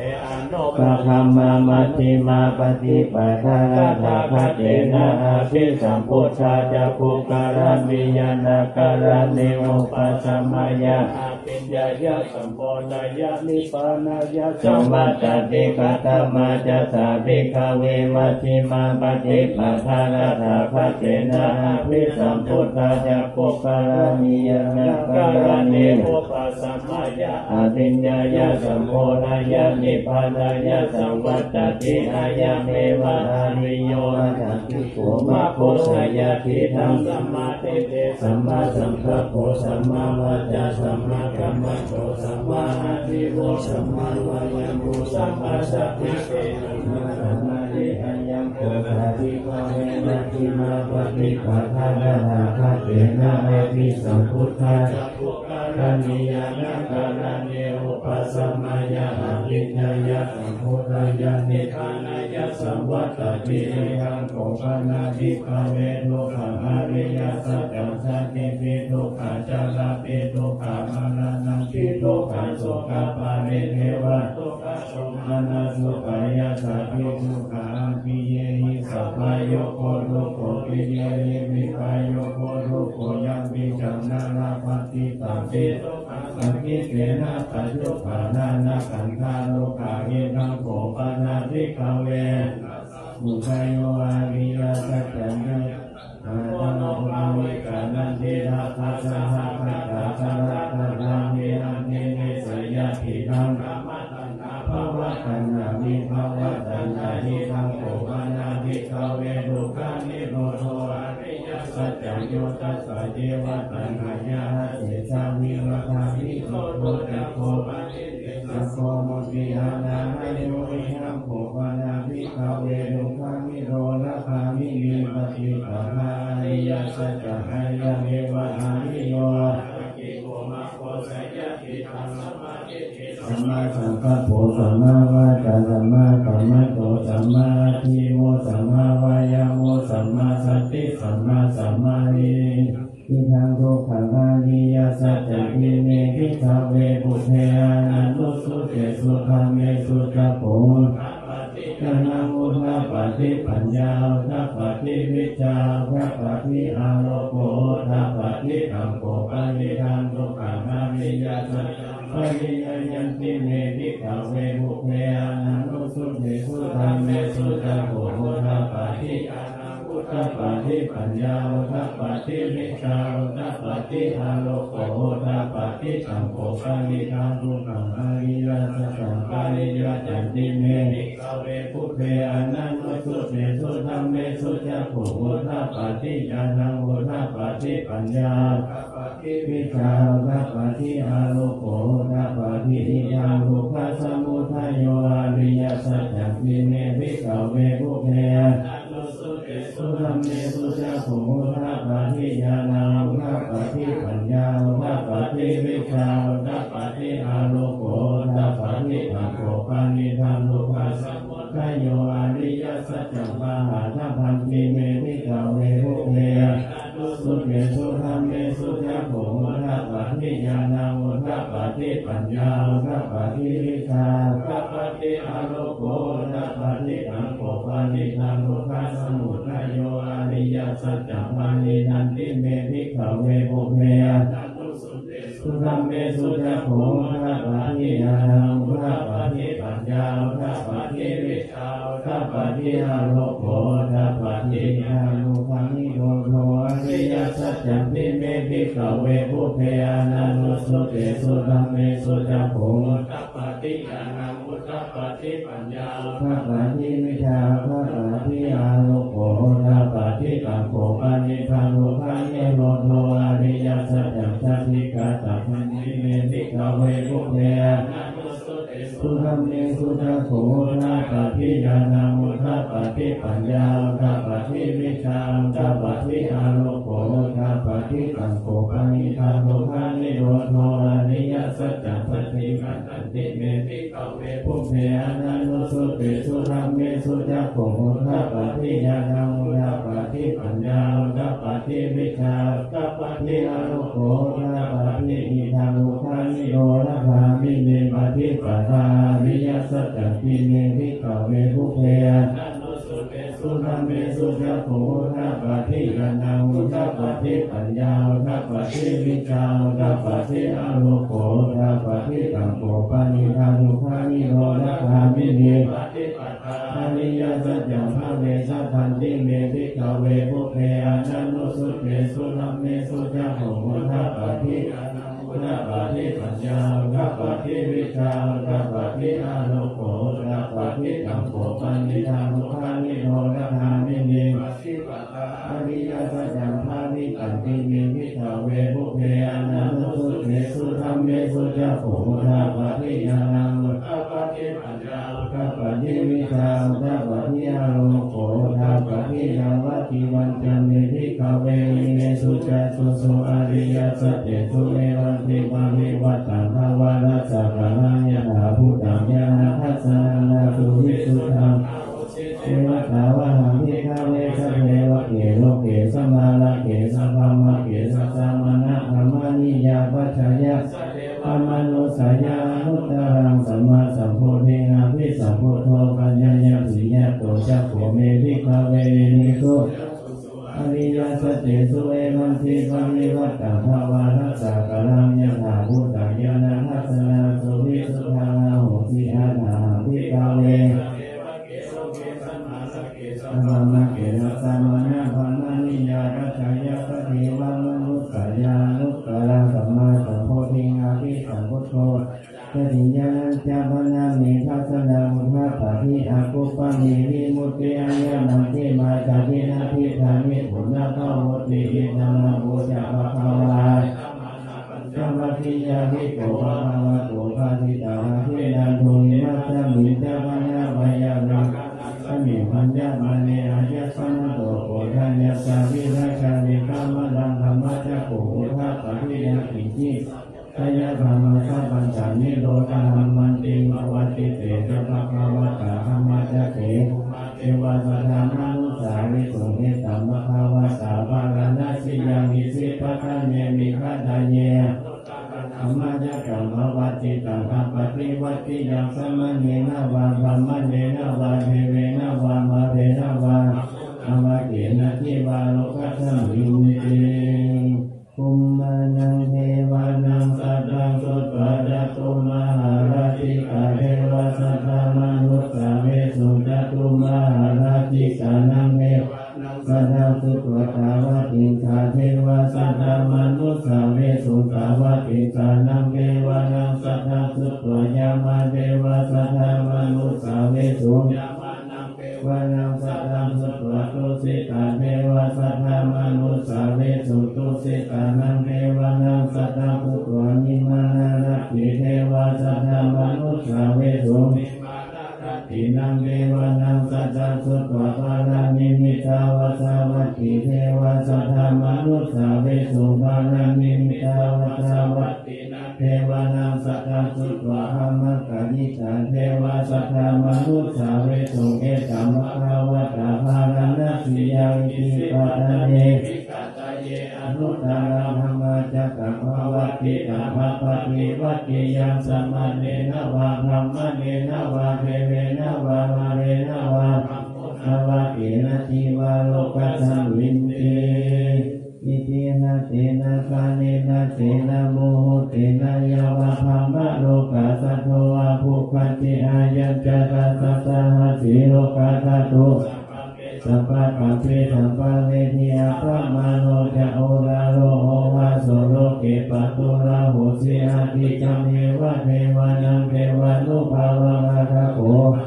S4: ปะคัมมามัชฌิมาปฏิปทานาคเตนะอาภิสัมพุทธาจะภูการันวิญญาณการันเนโอปัสสมายะอาปิญญายะสัมโพธายะนิพพานายะสัมมาตติกาตมาจะสาภิกขเวมัชฌิมาปฏิปทานาคเตนะอาภิสัมพุทธาจะภูการันวิญญาณการันเนโอปัสสมายะอาปิญญายะสัมโพธายะนิพพานายะสัมวัตติอายะเมวะอาริโยอาทิโกมะโพสยะทิธังสัมมาเตเตสัมมาสัมพุทโธสัมมาวาจาสัมมากัมมันโตสัมมาอาทิโวสัมมาวายามุสัมมาสัพพิเศษสัมมาทิอัญญังโกภะทิภะเวนะทิมาปฏิปทานาคเตนะเอภิสัมพุทธาจะภูการันวิญญาณการันเนโอปัสสมายะอาภิญญายะสัมโพธายะนิพพานายะสัมวัตติเอหังโกปนาภิกขเวทุกขังอริยสัจจังสันติปิทุกขาจาราปิทุกขามรณังปิทุกขาโสกปาริเทวะทุกขโสมนัสสุขายะสัพพิทุกขาปิเยหิสัพพายโยโคทุกโขปิเยหิวิปายโยโคทุกโขยังปิจังนาราปฏิตังปิทุกขาสังคิเตนะปัจจุปานานาขันธาโลกาเยทังโกปนาภิกขเวมุขายโยอาริยสัจจังอาโนภาวิกานันติราภัสสะหะภะคะสะระตะธังเวอันเนเนสยะทิธังกัมมะตัณหาภวะตัณหาวิภวะตัณหาหิทังโกปนาภิกขเวทุกขานิโรธอริยสัจจังโยตัสสะเจวะตัณหายะเสสาวิรัตาวิโสโทจักโคปะนิเตสัพโพมุติหานาให้โยหิหังโกปนาภิกขเวทุกขานิโรธคามิวิปฏิปทาอริยสัจจะอายะเมวะอาริโยกิโกมะโพสยะทิธังสัมมาทิฏฐิสัมมาสังกัปโปสัมมาวาจาสัมมากัมมันโตสัมมาอาทิโมสัมมาวายาโมสัมมาสติสัมมาสัมมาวิทิทังทุกขังอริยสัจจะทิเนภิกขเวปุเทอานันตุสุเตสุธัมเมสุจักโขกนามุทะปฏิปัญญาทัพปฏิวิจาทัพปฏิอาโลโกทัพปฏิอังโกปนิทังทุกขังอริยสัจจะปริยยันติเนภิกขเวปุเทอานันตุสุเตสุธัมเมสุจักโขทัพปฏิอานามุทะปฏิปัญญาทัพปฏิวิจาทัพปฏิอาโลโกทัพปฏิอังโกปนิทังทุกขังอริยสัจจะปริยยันติเนภิกขเวปุเทอานันตุสุเตสุธัมเมสุจักโขทัพปฏิญาณังทัพปฏิปัญญาทัพปฏิวิชาทัพปฏิอาโลโกทัพปฏินิยังทุกขสมุทัยโยอริยสัจจะทิเนภิกขเวปุเทอานันตุสุเตสุธัมเมสุจักโขทัพปฏิญาณังทัพปฏิปัญญาทัพปฏิวิชาทัพปฏิอาโลโกทัพปฏิอังโกปนิทังทุกขสมุทัยโยอริยสัจจะปะหาทัพพันติเมภิกขเวปุเทอานันตุสุเตสุธัมเมสุจักโขทัพปฏิญาณังทัพปฏิปัญญาทัพปฏิวิชาทัพปฏิอาโลโกทัพปฏิอังโกปนิทังทุกขสมุทัยโยอริยสัจจะปริยันติเมภิกขเวปุเทอานันตุสุเตสุธัมเมสุจักโขทัพปฏิญาณังทัพปฏิปัญญาทัพปฏิวิชาทัพปฏิอาโลโกทัพปฏิอานุภามิโรโทอริยสัจจะทิเมภิกขเวปุเทอานันตุสุเตสุธัมเมสุจักโขทัพปฏิญาณังทัพปฏิปัญญาทัพปฏิวิชาทัพปฏิอาโลโกทัพปฏิกังโกปนิทังทุกขังเยโรโทอริยสัจจะสัพพิกาตัพพันติเมภิกขเวปุเทอานันตุสุเตสุธัมเมสุจักโขทัพปฏิญาณังทัพปฏิปัญญาทัพปฏิวิชาทัพปฏิอาโลโกทัพปฏิกังโกปนิทังทุกขังเยโรโทอริยสัจจะสัพพินิกัตติเมติกเวภุเพอนันโนสุเปสุรัมเมสุจักขุทัปปฏิญาณังทัปปฏิปัญญาทัปปฏิวิชาทัปปฏิอนุโภทัปปฏิอิทังอุคานิโรนะภามิเนปฏิปทาวิยัสสะติเมติกเวภุเพอนันโนสุเปสุรัมเมสุจักขุทัปปฏิญาณังทัปปฏิปัญญาทัปปฏิวิชาทัปปฏิอนุโภทัปปฏิกัมโภปนิทังอุคานิโรนะภามิเนปฏิปทาอริยสัจจังภะเวสัพพันติเมติกเวภุเพอนันโนสุเปสุรัมเมสุจักขุทัปปฏิญาณังทัปปฏิปัญญาทัปปฏิวิชาทัปปฏิอนุโภทัปปฏิกัมโภปนิทังอุคานิโรนะภามิเนปฏิปทาอริยสัจจังภะเวสัพพันติเมติกเวภุเพอนันโนสุเปสุรัมเมสุจักขุทัปปฏิญาณังทัปปฏิปัญญาทัปปฏิวิชาทัปปฏิอนุโภทัปปฏิยาวัติวันจันเมติกเวมิเนสุจัสสุสุอริยสัจเจสุเอวันติมามิวัตตังภวานัสสะกะนังยะถาภูตังยะนะทัสสะนาสุวิสุทธังเอวะตาวะหังทิฆาเวสะเทวะเกโลเกสมาลาเกสัพพมะเกสัสสะมะนะธัมมานิยาปัจฉายะธรรมนุสายานุตตรังสัมมาสัมโพธิงาภิสัมโพโธปัญญายะปิยะโตจักขุเมภิกขเวนิโกอริยสัจเจสุเอวันติปริวัตตังภวานัสสะกะนังยะถาภูตังยะนะทัสสะสุวิสุทธังโหติอาถาภิกขเวสัมมาเกณะสัมมานะธัมมานิยาปัจฉายะปะเทวมนุสสายานุตตรังสัมมาสัมโพธิงาภิสัมพุทโธปฏิญาณัญจพนะเมทัสสะมุทัปปะทิอากุปะเมวิมุตติอัญญนังเทมาจารินาทิธามิปุณณะภวติอิทัมมะโภจะภะคะวาสัมปทิยาภิโกภะคะวะโตภะทิตาภินันโทหิมัสสมิจพะนะวายานังสมิปัญญามะเนอายัสสะนะโตโกทัญญสาวิราชานิกามะดังธัมมะจักขุทัปปฏิยาปิจิกายธรรมสัพพัญจานิโรธามันติภวติเตจะภะคะวะตาธัมมะจักเขเทวะสัทธานานุสาริสุเมตตามะภาวะสาภาลานาสิยังหิสิปะทะเนมิฆะทะเยธัมมะจักขังภวติตังธัปปฏิวัติยังสัมมะเนนะวะธัมมะเนนะวะเทเวนะวะมะเรนะวะอมะเกนะทิวาโลกัสสมินติภูมานังเทวานังสัตตังสุตวะจตุมหาราชิกาเทวะสัทธามนุสสาเวสุจตุมหาราชิกานังเทวะสัทธาสุตวะตาวะติกาเทวะสัทธามนุสสาเวสุตาวะติกานังเทวะนังสัทธาสุตวะยามาเทวะสัทธามนุสสาเวสุวานังสัทธังสุตวะตุสิตาเทวะสัทธามนุสสาเวสุตุสิตานังเทวะนังสัทธังสุตวะนิมานานัตถิเทวะสัทธามนุสสาเวสุนิมานานัตถินังเทวะนังสัทธังสุตวะปารานิมิตาวะสาวัตถิเทวะสัทธามนุสสาเวสุปารานิมิตาวะสาวัตถินังเทวะนังสัทธังสุตวะหัมมะกะนิตาเทวะสัทธามนุสสาเวสุเอตัมมะภาวะตาภารานะสิยังอิปัตตะเนภิกขตะเยอนุตตรังธัมมาจักขังภวติตังภะปฏิวัติยังสัมมาเนนะวะธัมมะเนนะวะเทเวนะวะมะเรนะวะภวตินะทิวาโลกัสสมินติอิตินะเตนะกาเนนะเตนะโมโหเตนะยาวะธัมมะโลกัสสะโทอะภุปัจจิอายัญจตัสสะสะหะสีโลกัสสะโตสัพพะปัปปิสัพพะเวทิยาพระมโนจะโอราโลโอวาโสโลเกปะตุราหุสิอาติจัมเมวะเทวานังเทวานุภาวังอาคาโก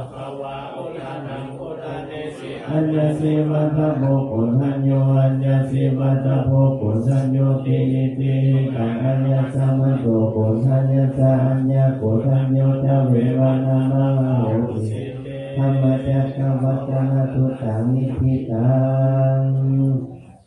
S4: อัญญสิวัตโภปุถัญโยอัญญสิวัตโภปุถัญโยติอิติกังอัญญสัมมโตปุถัญญสะอัญญปุถัญโยจะเววานามังโหติธรรมจักรวัฏฏะทุตังนิพิตัง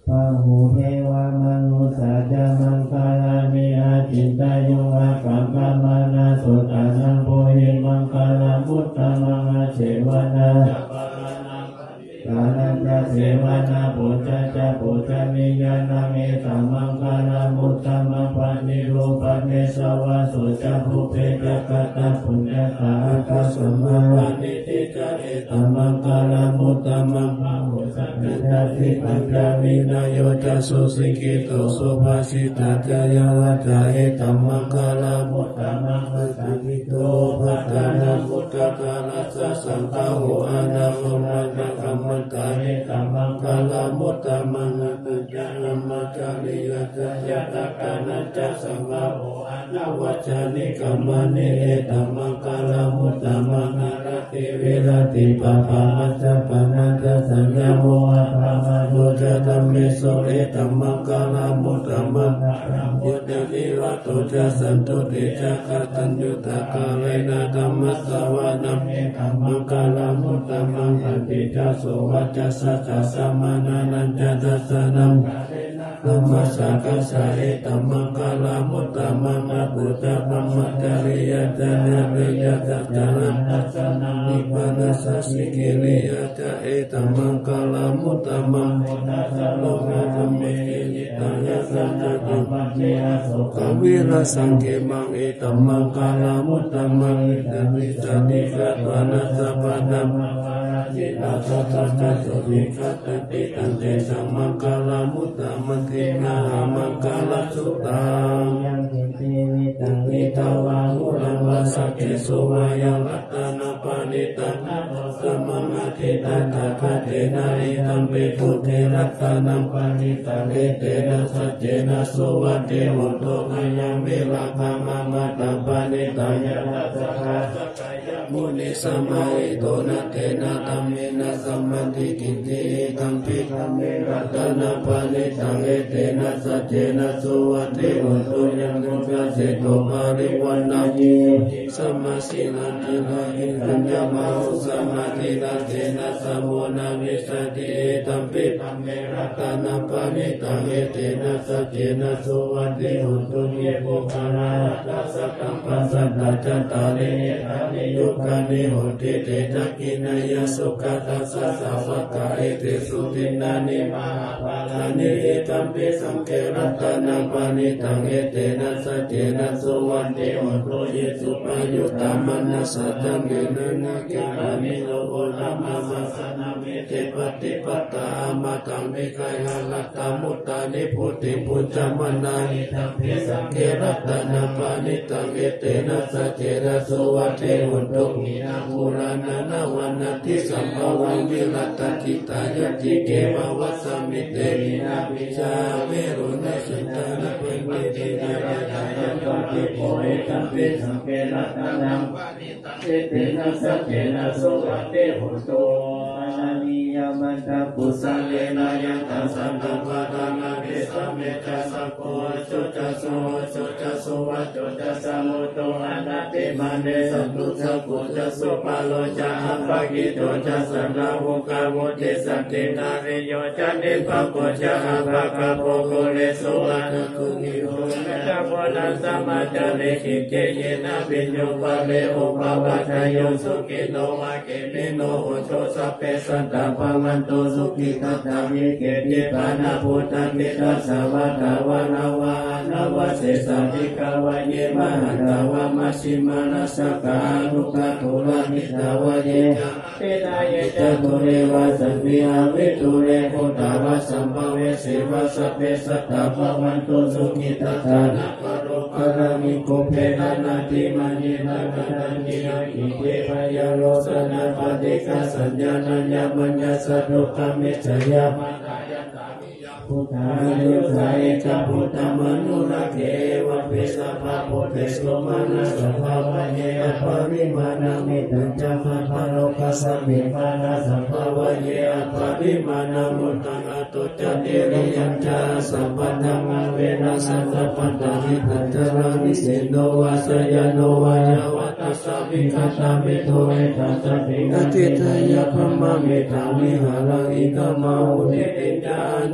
S4: พหูเทวมนุสสะจามังคาลามิอาจินตายุอากัมปะมานาสุตานังโพหิมังคาลาพุทธมังอาเสวนากาลัญจะเสวนาปุจจะปุจมิญาณเมตัมมังคาลามุตตมังปะนิโรปะเนสวะสุจะภุเพจะกัตตะปุญญาตาคัสสมาวะนิติจะเอตัมมังคาลามุตตมังปะหุสัพพิทัติปัญญาวินโยจะสุสิกิโตสุภาสิตาจะยวะจะเอตัมมังคาลามุตตมังปัสสังกิโตภัตตานังพุทธกาลัสสะสังฆโหอานาโมนาคัมมันตาเอตัมมังคาลามุตตมังอัจจานัมมัจจาริยะจะยะตากานัจจะสังฆโหอานาวัจจานิกัมมันเอตัมมังคาลามุตตมังอาราติเวรติปะปะมัจจปะนัจจสัญญาโมอะภามาโดจะธัมเมโสเอตัมมังคาลามุตตมังยุตติวัตโตจะสันตุติจะกตัญญูตกาเลนะธัมมัสสวะนัมเอตัมมังคาลามุตตมังอันติจะโสวัจจะสัจจะสัมมานานันจะทัสสะนังธัมมัสสะกัสสะเอตัมมังคาลามุตตมังอะปุตตมังมัจจริยะจะเนริยะจะจานันทัสสะนังนิพพานัสสะสิกิริยะจะเอตัมมังคาลามุตตมังพุทธัสสะโลกะธัมเมหิตายะสันจะตัมมัจเจอะโสกวิรัสสังเขมังเอตัมมังคาลามุตตมังอิตติสันติกัตวานัสสะปะนัมจิตาสัตตะสุวิคัตติตันเตสัมมังคาลามุตตมังทินามังคาลสุตังยังติเตวิตังวิตาวาหุรังวาสักเกสุวายังรัตนาปานิตังสัมมังอธิตันตะคะเตนะอิตัมปิพุทเทรัตนังปานิตังเอเตนะสัจเจนะสุวัตเตหุโตอายังวิราคังอามาตังปานิตังยะทัสสะมุนิสัมมาอิโตนะเตนะธัมเมนะสัมมันติกิติตัมปิธัมเมรัตนะปานิตังเอเตนะสัจเจนะสุวัตเตหุโตยังมุขเสโตปาริวันนายิสัมมาสีนันตินาหิรัญญามาหุสัมมาทินาเตนะสัมโมนาวิสติเอตัมปิธัมเมรัตนะปานิตังเอเตนะสัจเจนะสุวัตเตหุโตเยโภคาราตัสสะตัมปัสสะตัจจตานิธานิยุคานิโหติเตจักขินายสุขตัสสะสาวกะเอเตสุตินานิมาภาลานิเอตัมปิสังเกรัตนะปานิตังเอเตนะสัจเจนะสุวัตเตหุโตเยสุปยุตตามันะสัจจเมนะนะเกอานิโลโอละมะมัสสนะเมเตปฏิปตามาตังเมกายาลัตตามุตตานิพุทธิปุจจมนานิธัมปิสังเกรัตนะปานิตังเอเตนะสัจเจนะสุวัตเตหุโตหินาภูรานานาวันนาทิสัมภวังวิรัตติตายะจิเกวะวัสสมิเตหินาวิชาเวรุณสุตตะนะเปมิติยะยะยะตัมปิโภเอตัมปิสังเกรัตนังปานิตังเอเตนะสัจเจนะสุวัตเตหุโตอานิยมันตะปุสังเลนะยังตัสสังฆปะทานาเกสัมเมจัสสะโกจุจโสจุจโสวัจจุจสมุตโตอนัตติมันเดสัตุสัพพุจะสุปาโลจะอัปปะกิโตจะสันนาหุกาวุติสัตตินาริโยจะนิพพะโกจะอัปปะกะโภโกเรสุอานุคุนิโรจะโพนัสสะมัจจเลขิเกเยนะปิญโยปะเลโอปะวัชโยสุขิโนวะเกมิโนโหโชสัพเพสัตตะภวันโตสุขิทัตถามิเกติปานะพุทธมิทัสสะวะตาวะนาวะนาวะเสสะทิกาวะเยมหันตาวะมัชฌิมานัสสะกานุกะโทระมิตาวะเยเตนะเยจะตุเรวะสัพพิอาวิตุเรโคตาวะสัมภเวเสวะสัพเพสัตตะภวันโตสุขิทัตถานะปะโรกะระมิโกเพนะนาติมัญญินะกันัญญินะอิเทภยโรสนะปฏิฆะสัญญานัญญมัญญสัตตุกัมมิจฉยามะพุทธานุสาเอกพุทธมนุระเกวะเปสะภะโพเทโสมานะสัพพะวะเยอปริมาณามิตัญจาภะโลกัสสมิภานะสัพพะวะเยอปริมาณามุตตังอตุจเตริยัญจาสัพพะธัมมาเวนะสัพพะตาหิตัจจานิเสโนวะสยโนวะยวัตสะวิคัตตามิโทเอตัสสะภิกติทายะพมะเมตังวิหารังอิกะมาหุติติญานุปะ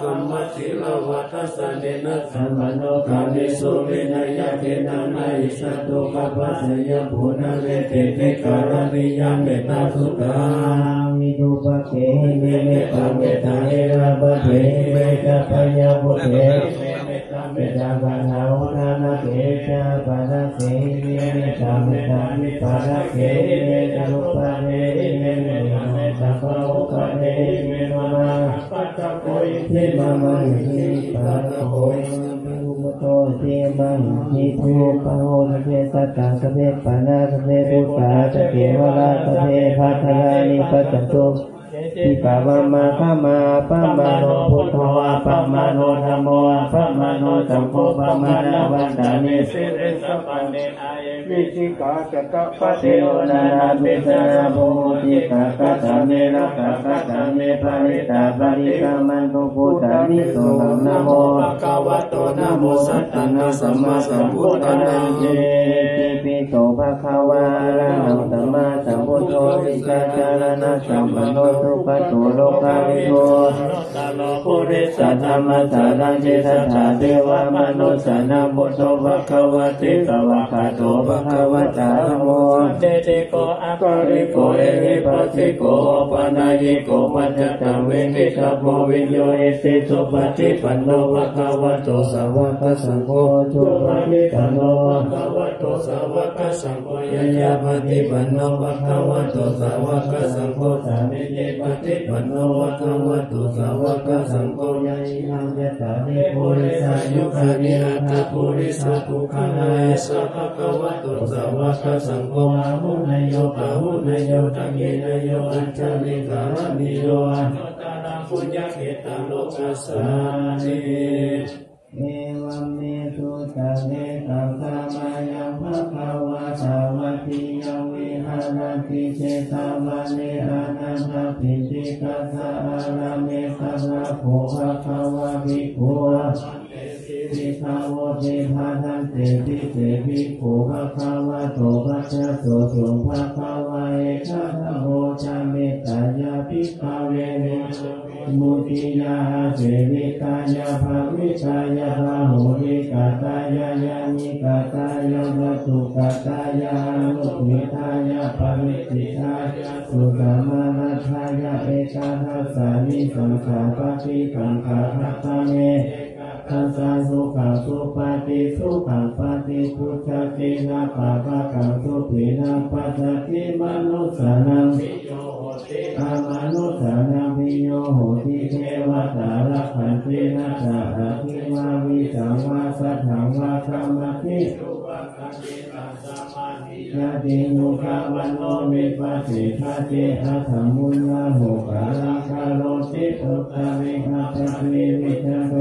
S4: รรมศิลวัตสเนนะสัมมโนกามิสุวินัยเกนะนาอิสัตตุกัปปะสยภูนะเวเตเตการณิยเมตตาสุตังมิดุปะเขเมเมตตาเมตตาเอระบะเขเมตตาปัญญาบุเขเมตตาปัญญาวุฒานะเขชาปัญญาเขเมตตาเมตตามิปะระเขเมตตาลุปะเนเมเมตตาภะอุปะเนเมมะมาปัจจโกอิทิมะมังหิปัจจโกอิมุตโตทิมังหิภูปะโหสเวสัตตังสเวปะนาสเวปุตตาสเกวราสเวภัทรานิปัจจตุทิปะวะมาฆมาปัมมาโนพุทโธปัมมาโนธัมโมปัมมาโนสังโฆปัมมานาวันตานิสิริสัพพเนอาเยวิจิกาจตปะเทโอนาราปิสนาโภติกาคัตถาเมระกะคัตถาเมปะริตาปะริกามันตุพุทธานิโสนะโมภะคะวะโตนะโมสัตตังนะสัมมาสัมพุทธัสสะติปิโตภะคะวะอะระหังสัมมาสัมพุทโธวิชาจารณะสัมปันโนสุปตุโลกาวิโภปุริสัทธรรมสารังเจตถาเทวมนุสสานังพุทโธภะคะวะติสวะคาโตภะคะวะตาธัมโมเตติโกอะกะริโกเอหิปัสสิโกปะนายิโกมัจจตังเวทิสัพโพวิญโยเอติสุปฏิปันโนภะคะวะโตสาวกสังโฆสุปฏิปันโนภะคะวะโตสาวกสังโฆยะยะปฏิปันโนภะคะวะโตสาวกสังโฆสามิเยปฏิปันโนภะคะวะโตสาวกสังโฆยะอิหังยะตานิปุริสายุคานิอัตถปุริสาทุกขังอายะสัพพะคะวะโตสาวกสังโฆอาหุนายโยปะหุนายโยตังเยนายโยอัจฉริการณิโยอนุตตรังปุญญเขตังโลกัสสานิเอวัมเมตุตะเนตังสามายังภะคะวะสาวัตถิยังวิหารติเจตาวะเนอานันตปิติกัสสะอาระเมสัพพะโภภะคะวะภิกขุภิกขวะเทภาทันเตปิเตภิกขุภะคะวะโตภะคะโตสุภะคะวะเอกะทะโมจามิตายาภิกขเวเนมุติยาเสวิกายาภาวิกายาภาหุริกาตายายานิกาตายาวัตุกาตายานุทิทายาปริติทายาสุตมานัทายาเอกาทัสสานิสังขาปฏิสังขาทัตเมทัสสะสุขังสุปฏิสุขังปฏิพุทธตินาปะปะกังสุปินาปัสสติมนุสสานังวิโยโหติอามนุสสานังวิโยโหติเทวตาลักขันตินาจาระทิมาวิสังวาสัทธังวาคัมมติสุปะคันติตัสสะมานิยาติมุขวันโนมิปัสสิทาเตอะธรรมุญญาโหกาลังคาโลติอุตตะวิหัตถะวิวิจโต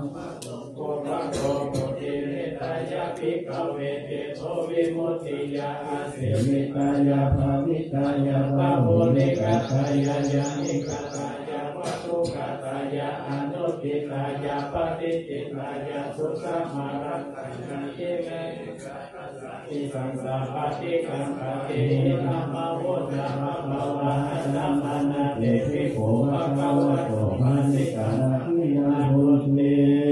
S4: ภิกขเวเตโทวิมุตติยาอาเสวิกายาภาวิกายาภาโหนิกาตายายานิกาตายาวัตุกาตายาอนุติกายาปฏิติกายาสุสมารัตตายาเยเมอิสังสาปฏิกังปฏินามาวุฒามาภาวะนามานาเตภิกขุภะคะวะโตมานิกาทินาหุติ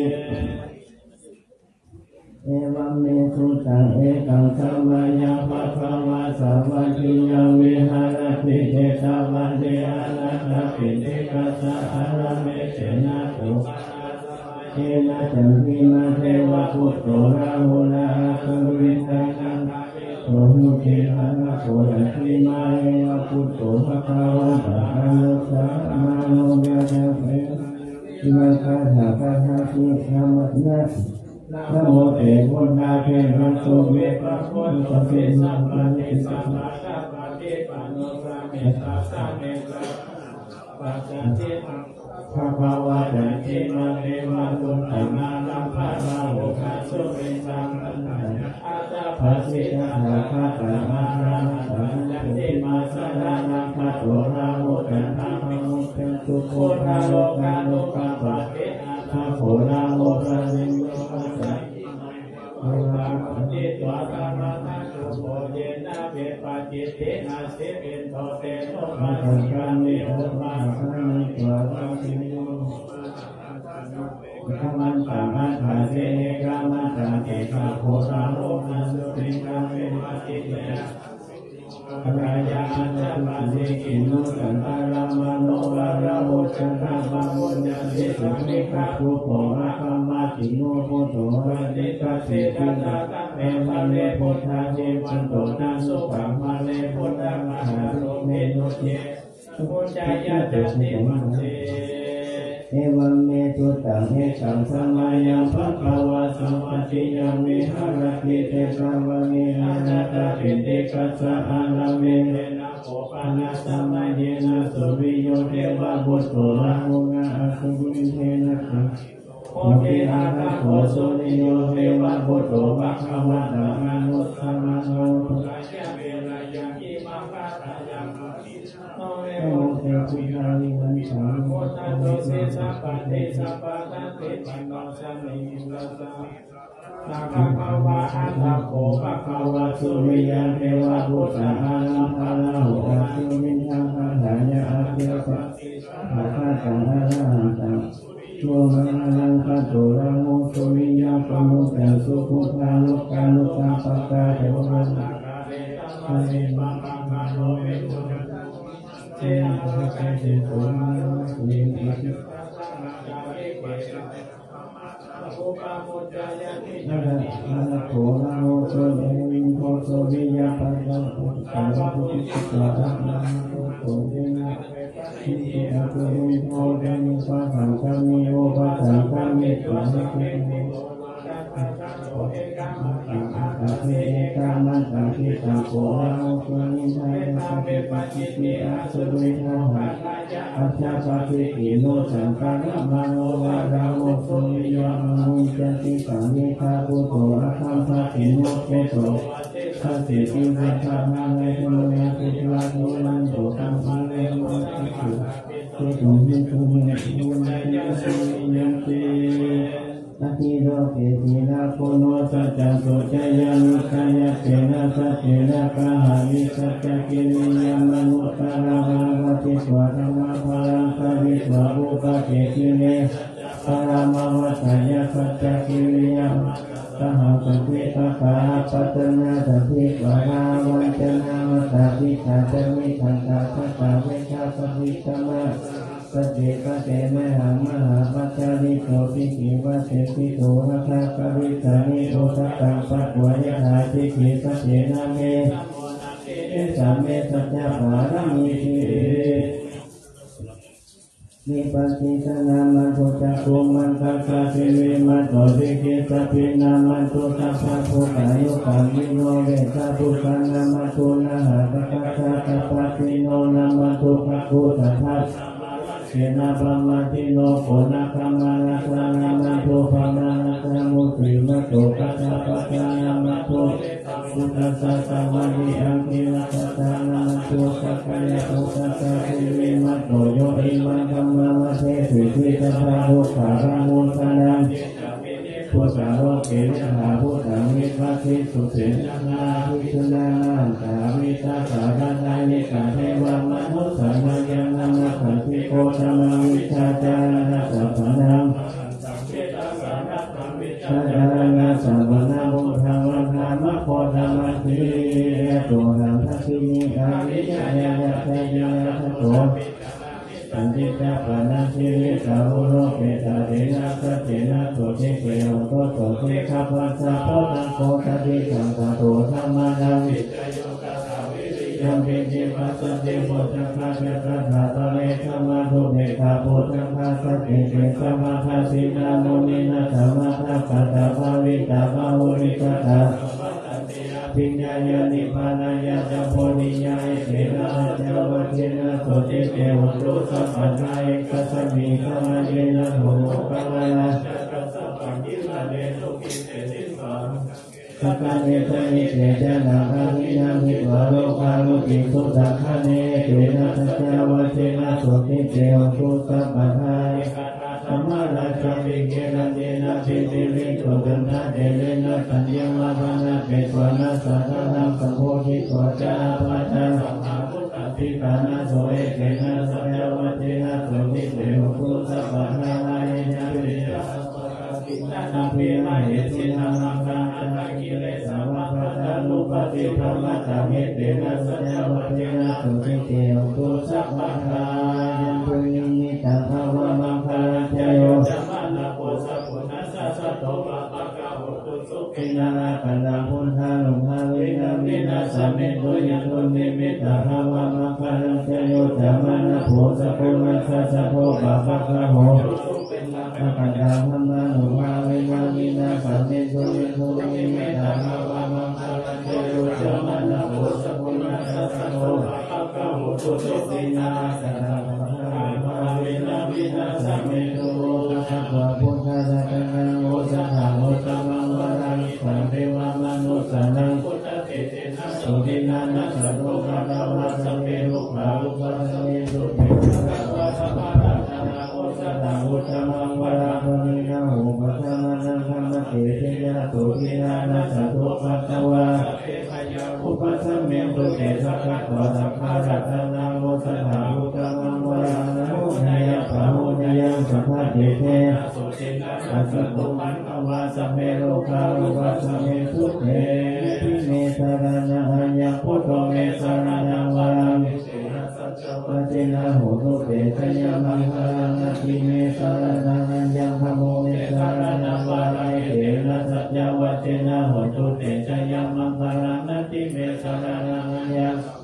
S4: เอวัมเมสุตังเอกังสัมมายังภะคะวะสาวัตถิยังวิหารติเจตาวะเดอานัตถปิติกัสสะอาระเมเสนะตุเทนะจันทิมาเทวะพุทโธราหุนะคัมวิตานังโสหุเทนะโสยทิมาเอวะพุทโธภะคะวะตะอนุสามาโนยะนะเภนะคาถาคาถาสุธรรมนะนะโมเตพุทธาเทนะโสเวปะพุทธะเสสัมปันติสัมมาสัพพะเทปันโนสะเมตตาสะเมตตาปัจจเทภะคะวะโตทิมาเทวะตุตะนานัมภะราโหคาสุเวสังคันธะอาตาภะสิทาภะตะมาราสัจจิมาสะนานัมภะโตราโหกันธะภะมุตตุโคทาโลกาโลกะปะเทนะภะโคราโหปะสิโยปัสสะภะคะวะติตวะธรรมะนะสุโภเยนะเปปะจิตตินะสิวินโตเตโนภะสังฆามิโอภะสังฆังวะสิโยกามันตามันตาเสกามันตาเสกาโคสาโลมาสุติกาเวมาติเตรายาอันตปาติกินโนสันตารามโนวาราโมจันทาบามุญญาติสุนิกาภูโภระคัมมาติโนโพโตระดิกาเสกินาเอมาเลโพธาเจวันโตนาสุปัมมาเลโพธามหาโรเมโนเจสุโภจายาจัตติมัตเตเอวัมเมตุตังเอตังสัมมายังภะคะวะสัมปติยังมิหารติเตสาวะเมนะนาตาปิเตกัสสะอาระเมนะโภปานะสัมมาเยนะสุริโยเทวะบุตโตระโมงะอสุวิเทนะโอเทอาระโขสุริโยเทวะบุตโตภะคะวะตามานุสสะมะโนตุกายะเวรายะอิมังคาตายะโอเอโอเทปุยาลิวันชาโมทันโตเสสัพพะเทสัพพะตันเตปันโนสัมมิลัสสะนาคาวะอัตถโขภะคะวะสุริยะเทวะบุตตะอานัมภะละหุอาสุมินทังคันธายะอาเทสะภะคะตังอะระหันตังโยมะนังคะโตระโมสุริยะปะมุตตะสุพุทธานุกานุสัพพะกาเทวะนาคาเรตัมมะเสปะปะกาโลเวตุเจนะภะคะเจโตนะสุนิมิตินะนะโตนะโมโสเดวิโภโสวิยะปัสสะพุทธะพุทธิสะนะนะโตเดนะทิฏฐิอะตุวิโภเดนิสังฆังคัมมิโอปัสสังคัมมิตุนะเตมิโโอเอกามันตังทิตังโกระโมสุนิทายะสัพเพปัจจิติอาสุวิโภหะอัจฉปะทิกิโนสังฆะมโนวาราโมสุนิโยมมุญจติสังนิคาปุโตอะคัมภะติโนเตโตสัจจิติเวทะมาเลโนเยติลาโนมันโตตัมมาเลโนติสุเตโตมิตุเมตุเมติสุยันตินาทิโลเกตินาโคโนสัจจันโตเจยานุขายะเตนะสัจเจนะกะหามิสัจจกิริยามนุตตะระหะวะติสวะธรรมะภะลังควิสวะอุปเกติเนปะระมะวัฏฏายะสัจจกิริยามสหังสติตะกาปัตตนาสติวาราวันจนามัตติขะจมิขันตะทัตตะเวชะปฏิสมะสติกะเตมะหังมหาปัจจาริโตปิกิวะเสติโตระคะกวิสานิโตสัตตังปัตวายะหาติขิสเถนะเมสาเมสัจจะภารมีตินิปัสสิตนามันโตจักขุมันตัสสะสิเวมัตโตสิกิสปินามันโตสัพพะโพกายุกามิโนเวสะปุสันนามันโตนะหะตะคัสสะตะปะติโนนามันโตภะคุสัทธัสเสนาปะมาติโนโกนะคัมมานะสะนามันโตภะมานะสะมุติมัตโตกัสสะปะตะนามันโตพุทธัสสะสัมมาทิอังคิรัสสะนามันโตสัพพะยะโตสัพพะสิเวมัตโตโยอิมันธัมมะเทสุทิสัพพะโลการะโมทนังพุทธะโลเกวิหาพุทธังวิภัสสิสุเสนาภิกษุนานันตาวิตาสารานานิกาเทวมนุสสะมยังนามัสสิโกธรรมวิชาจารณะสัพพะนังชาจารณะสัพพะนาบุทาวันธรรมะโพธรรมะสีตุหังทัสสิมิอาวิยะยะเทยะทัตโตสันติจะปานาสิริสาวุโรเกตาเดนะสัจเจนะโสติเกโยโตโสติขัพพะสัพพะตังโคทัติสังฆโตธัมมานังยัมปิจิปัสสติโพธิปัสสะตถาตะเมธรรมะทุเดชะโพธิปัสสะเตเตสัมมาทัสสินาโมนินะธรรมะทัพพะตะภาวิตาภาวุริกตาปิญญายานิพพานายาจะโพธิญาเสนาเจวะเทนะโสติเตวะตุสัพพะนาเอกสัมมิธรรมะเยนะโหโมกัลลานะสัพพะกิลาเดตุกิเตติสังสัพพะเนตมิเตจานาคานินามิวะโลกาลุติสุตัคเนเตนะสัจจวะเทนะโสติเตวะตุสัพพะนาเอกธัมมาราชวิเกนะเดนะปิติวิโตกันทะเดเลนะสัญญามาภานะเปตวะนะสัทธะนังสัมโพธิโสจาภะทังสัมมาพุทธปิกานะโสเอเกนะสัจจวะเทนะโสติเตวะตุสัพพะนาเยนะปิโตนาเปีมาเหตินามังคันตะกิเลสาวะพัทานุปติธรรมะตาเหตินะสัจจวัตถินะสุขิเตตุสัพพะทายันตุนิมิตาภวะมังคลังเทโยจัมมานะโพสัพพุนัสสะสัตโตปะปะกะโหตุสุขินานาปันนาพุทธานุภาเวนะมินาสมิตุยันตุนิมิตาภวะมังคลังเทโยจัมมานะโพสัพพุนัสสะสัตโตปะปะกะโหตุปัญญาธรรมานุภาเวนะมินาสมิตุยันตุนิมิตาภวะมังคลังเทโยจัมมานะโพสัพพุนัสสะสัตโตปะปะกะโหตุสุขินาสัทธาเวนะมินาสมิตุสัพพะพุทธะสัตตังโอสัทธาโอสัมมังวะรังสันเทวะมนุสานังพุทธะเตเตนะสุตินานะสัตโตภะคะวะสัพเพลุกขาลุกขะสัมเมตุเตภะคะวะสัพพะตานะโอสัทธาโอสัมมังวะรังปณินะโหปะคะมะนังธัมมะเตเตยะตุทินานะสัตโตภะคะวะอุปสัมเมตุเตสัพพะโตสัพพะรัตนะโอสัทธาโอสัมมังวะรังนะโมเนยะภะโมเนยะสัพพะเตเตสัสสะตุมันภวะสัพเพโลกาโลกัสสะเมสุเตทิเมสารนะหัญญพุทโธเมสารนังวะรังปะเจนะโหตุเตชะยะมังคลังนะทิเมสารนะหัญญภะโมเมสารนังวะรังเถนะสัจจวัจเจนะโหตุเตชะยะมังคลังนะทิเมสารนะหัญญ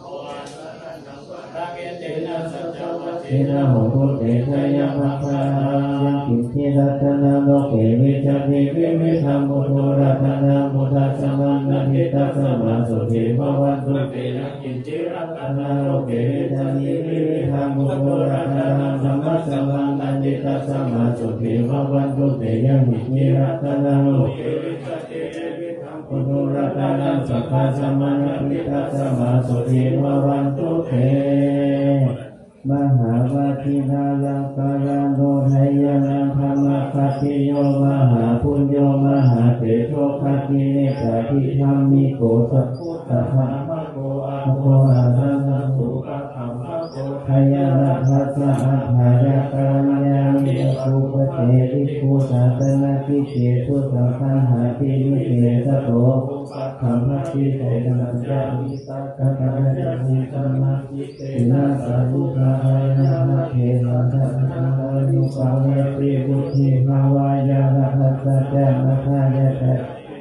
S4: เทนะโหตุเตชะยะมังคลังกิจทิรัตนะโลเกวิจติวิมิธรรมุตุรัตนะมุทัสสะมังนะหิตัสสะมาสุขีภวันตุเตนะกิจทิรัตนะโลเกวิจติวิมิธรรมุตุรัตนะธัมมัสสะมังนะหิตัสสะมาสุขีภวันตุเตนะกิจทิรัตนะโลเกวิจติวิมิธรรมุตุรัตนะสัพพะสัมมานะหิตัสสะมาสุขีภวันตุเตมหาวาทินาลังกาลโนไทยนังธรรมคัตติโยมหาปุญโยมหาเถโชคัตติเนกาทิธรรมิโกสัพพุทธะธรรมโกอะโกอะระหะสุปะธัมมโกไทยนะทัสสะอัฏฐายะกัญญังสุปเตวิภูสาสนะทิเตสุสังฆาหาติวิเตสโตธรรมะทิเตนะจามิสักกะนะนิสัมมาทิเตนะสารุกะนะเทนะนะนุปาเวติบุติภาวายะระหัสสะจนะทายะตะ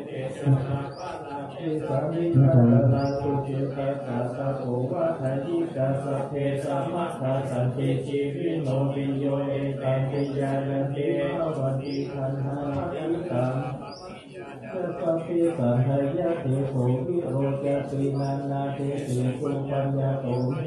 S4: สามิตานาสุเจตาสัพโพวะทายิกาสัพเพสัมมาทาสันติชีวิโนวิโยเอตัมปิยานันติภวันติขันหามิตังสัพพิสัทธายะติโสวิโรจตินันนาติสิสุปัญญาโต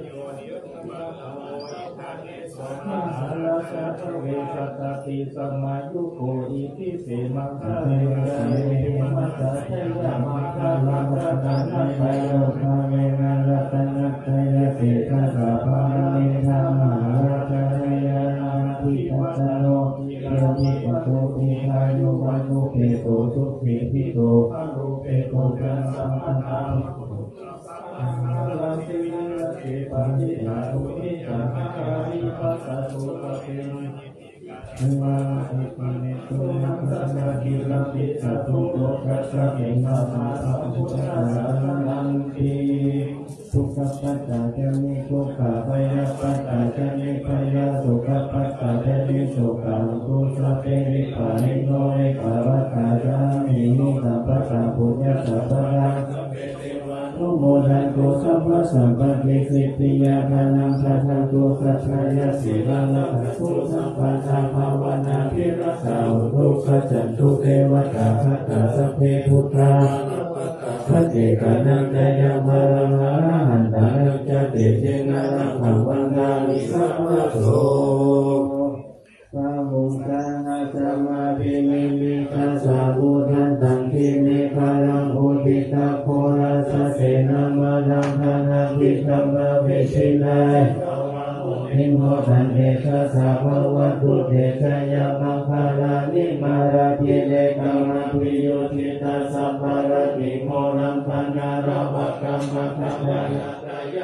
S4: มหาราชาเวชตติสัมมายุโกอิติเสมังคาเรนะเมมัสสะเทยะมังคาลังรัตนะไตรโลกาเวนะรัตนะไตรเสตถาภาเมธามหาราชาเยนะทิปัสสโนเยติปโตปิทายุวันุเปโตสุขิทิโตอรูเปโตจันสัมปันตังลาสิลาสิปะจิตาทุนิจังคาริปัสสะตุปะเปวาสิปิเนตุนังสัสสะกิลปิสัตตุโตกัสสะเมนะมาสัพพุทธะนันติทุกขปัจจาจะมีทุกขพยาปัจจาจะมีพยาสุขปัจจาจะมีสุขังทุสัพเพวิปานิโนเอภาวตาจามินิสัพพะสัพพุญญสัพพะรังนุโมทันตุสัพพะสัมปติสิทธิยาทานังสัทธันตุสัทธายะสีลังละพุทธังปัฏฐาภาวนาภิรัสสาอุปจันตุเทวตาภัตตาสัพเพพุทธาพระเจกานันตยามะรังอรหันตานัจจเตเจนะรังขังวันนามิสัพพะโสพระมุขะนาสมาภิมิมิทัสสะบุทันตังทิเนภารังอุทิตาโคราสเสนามาดังธนาภิธรรมเวชินายนิโมทันเดชะสาภวตุเดชะยะมังคาลานิมาราภิเดกัมมัพิโยทิตาสัพพะรติโมรังปัญญาระวะกัมมะคะวะยะ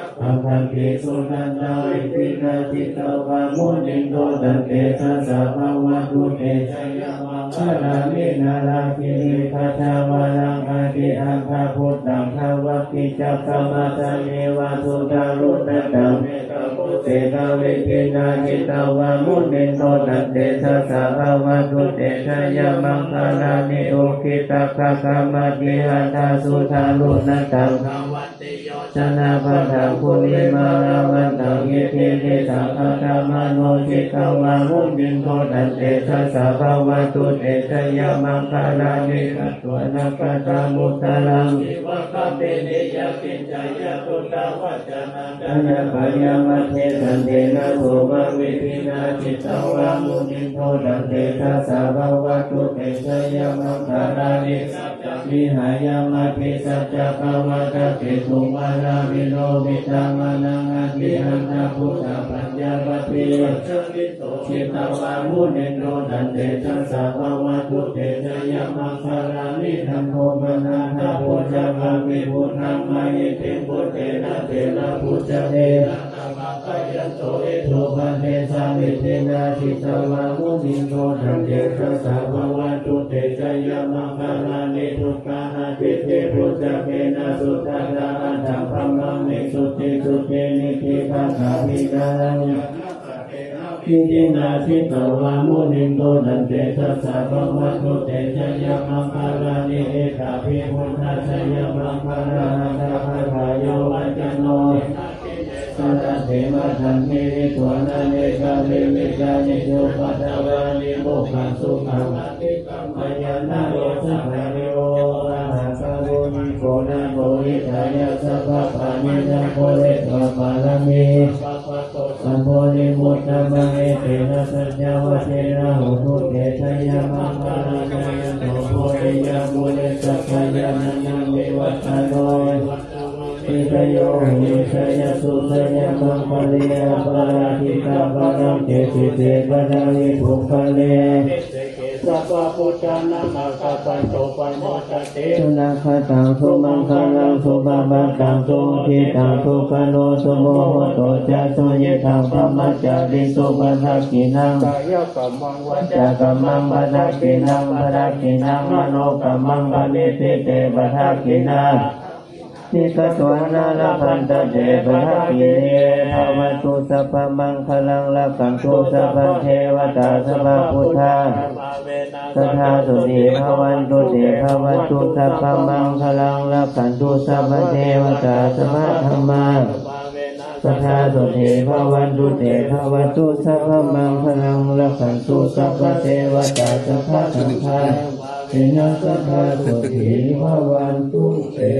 S4: อาคันติสุนันทาวิปินาจิตวามุนิโตตันเตทัสสะภาวะตุเตชยมังคลามินาราคิริคัจาวารังอาติอังคาพุทธังภาวะกิจักขมัตเนวะสุตารุตตังเมตมุเตตาวิปินาจิตวามุนิโตตันเตทัสสะภาวะตุเตชยมังคลานิโอคิตักขะกัมมติหันตาสุทารุตตังชนะพัทธังคุลิมาราวันตังยิทิติสังฆธรรมโนจิตวามุนิโตตันเตทัสสะภาวะตุเตชยมังคลานิกัตวนาคตามุตตะลังอิวะคเปนิยปิญจายะตุตวัจจนังกัญญปายามัเทสันเตนะโสมะวิปินาจิตวามุนิโตตันเตทัสสะภาวะตุเตชยมังคลานิสัจจวิหายามัตถิสัจจภาวะตะเกตุมาราวิโนวิตามานังอธิหันตพุทธปัญญาปฏิวัชวิโตจิตวามุนิโตตันเตทัสสะภาวะตุเตชยมังคลานิธัมโมมนาถาพุทธะภาวิพุทธังมหิติพุทเตนะเตนะพุทธะเตนะธัมมะกัจจโตเอโตภะเทสามิเตนะจิตวามุนิโตตันเตทัสสะภาวะตุเตชยมังคลานิทุกขานาทิเตพุทธะเกนะสุตตะระอัตถังธัมมังนิสุติสุเตนิทิคัสสะภิกขังพิจินาทิตวามุนิโตตันเตทัสสะภาวะตุเตชยมังคลานิเอตาภิพุทธะชยมังคลานาภะภะโยวัจจโนสัตเถมะทันเมริตวนาเนกาเมมิกานิโยปัตวานิโมกขังสุขังอติกัมมยานาโรสัพพะโยอะระหะโกนิโกนาโกหิทายะสัพพะปานิทังโคเลตวะปาลามิสัมโพธิมุตตะมังเอเตนะสัจจวะเทนะโหตุเตชะยะมังคลานะโตโพธิยะมุเลสัพพะยะนันยังวิวัตตโนอิทโยหิชยสุสยมังคลียปาราธิกาปารังเจติเตปะนาวิภุคเลสัพพะพุทธานามาคัปปันโตปันโมตติสุนัขตังสุมังคลังสุบาบันตังสุทิตังทุกขโนสุโมโหโตจะสุเยตังพระมัจจาริสุปัฏฐกินังกายกัมมังวัจจากัมมังปัฏฐกินังปัฏฐกินังมโนกัมมังปณิทิเตปัฏฐกินังนิกตวานาลพันตเจปัฏฐกิเนภวตุสัพพมังคลังละขันตุสัพพเทวตาสัพพพุทธาสัทธาสุติภวันตุเตภวตุสัพพมังคลังละขันตุสัพพเทวตาสัพพธัมมาสัทธาสุติภวันตุเตภวตุสัพพมังคลังละขันตุสัพพเทวตาสัพพธัมมาเอนะสัทธาสุติภวันตุเต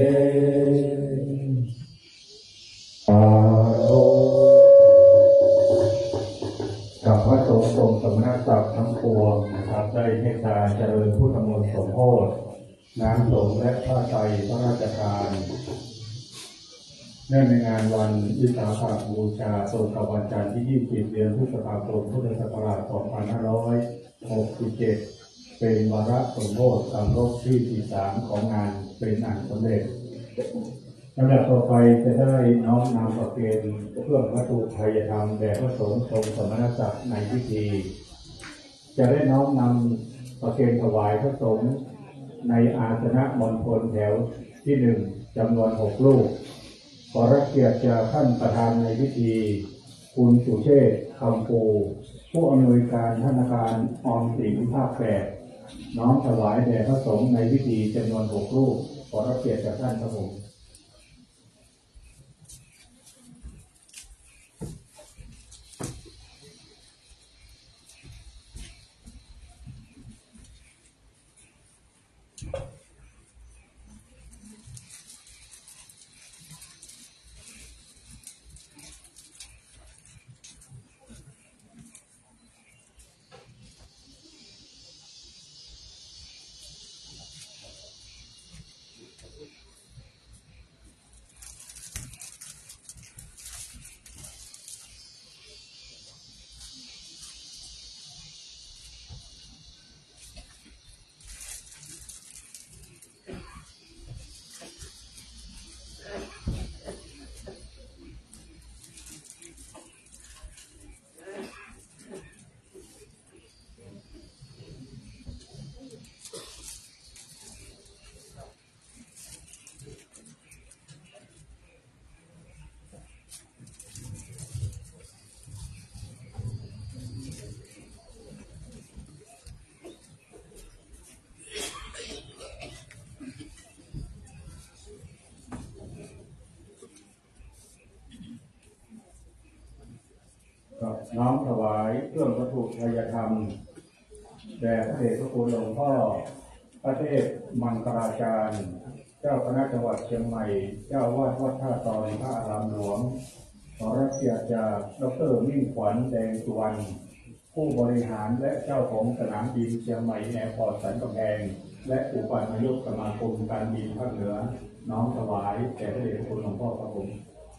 S3: กับพระสงฆ์ทรงสมณศักดิ์ทั้งปวงนะครับได้ให้การเจริญพุทธมนต์สมโภชน้ำสงฆ์และผ้าไตรพระราชทานเนื่องในงานวันวิสาขบูชาตรงกับวันจันทร์ที่ 20 เดือนพฤษภาคมพุทธศักราช 2567 เป็นวาระสมโภชสำรบที่ 43 ของงานเป็นอันสำเร็จลำดับต่อไปจะได้น้อมนำประเคนเพื่อวัตถุไทยธรรมแด่พระสงฆ์ทรงสมณศักดิ์ในพิธีจะได้น้อมนำประเคนถวายพระสงฆ์ในอาสนะมณฑลแถวที่ 1 จำนวน 6 ลูกขอรับเกียรติจากท่านประธานในพิธีคุณสุเชษฐ์คำปูผู้อำนวยการธนาคารออมสินภาค 8น้อมถวายแด่พระสงฆ์ในพิธีจำนวน 6 ลูกขอรับเกียรติจากท่านครับผมน้อมถวายเครื่องวัตถุทายธรรมแด่พระเดชพระคุณหลวงพ่อพระเทพมังคลาจารย์เจ้าคณะจังหวัดเชียงใหม่เจ้าวาดวัดท่าตอนพระอารามหลวงขอรับเกียรติจากดร.มิ่งขวัญแดงสุวรรณผู้บริหารและเจ้าของสนามบินเชียงใหม่แอร์พอร์ตสันกำแพงและอุปนายกสมาคมการบินภาคเหนือน้อมถวายแด่พระเดชพระคุณหลวงพ่อพระองค์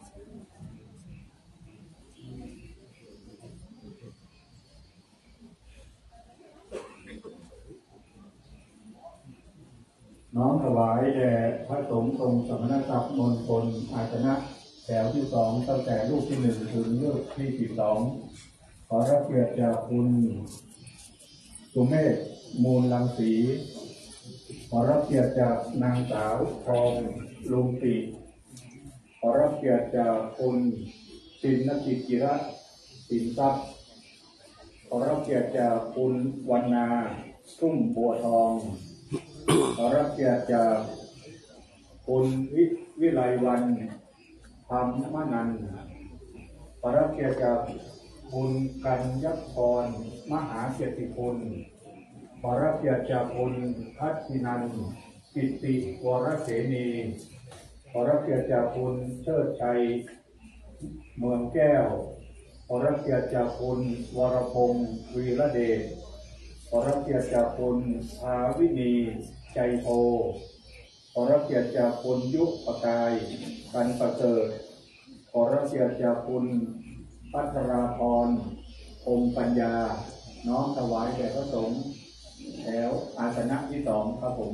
S3: น้อมถวายแด่พระสงฆ์ทรงสมณศักดิ์มณฑลอาสนะแถวที่สองตั้งแต่รูปที่1ถึงรูปที่12ขอรับเกียรติจากคุณสุเมธมูลรังสีขอรับเกียรติจากนางสาวทองลุงติขอรับเกียรติจากคุณชินนกิจกิระสินทรัพย์ขอรับเกียรติจากคุณวรรณาทุ่มบัวทองขอรับเกียรติจากคุณวิไลวันธรรมนันท์ขอรับเกียรติจากคุณกัญญพรมหาเกียรติคุณขอรับเกียรติจากคุณพัฒนันท์กิติวรเสนีขอรับเกียรติจากคุณเชิดชัยเมืองแก้วขอรับเกียรติจากคุณวรพงศ์วีระเดชขอรับเกียรติจากคุณภาวินีใจโพขอรับเกียรติจากคุณยุปกายกันประเสริฐขอรับเกียรติจากคุณพัทราพรคมปัญญาน้อมถวายแด่พระสงฆ์แถวอาสนะที่2ครับผม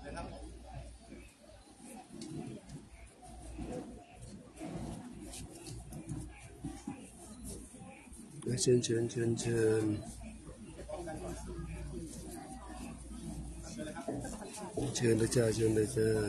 S2: เชิญเชิญเชิญเชิญเชิญเลยจ้าเชิญเลยจ้า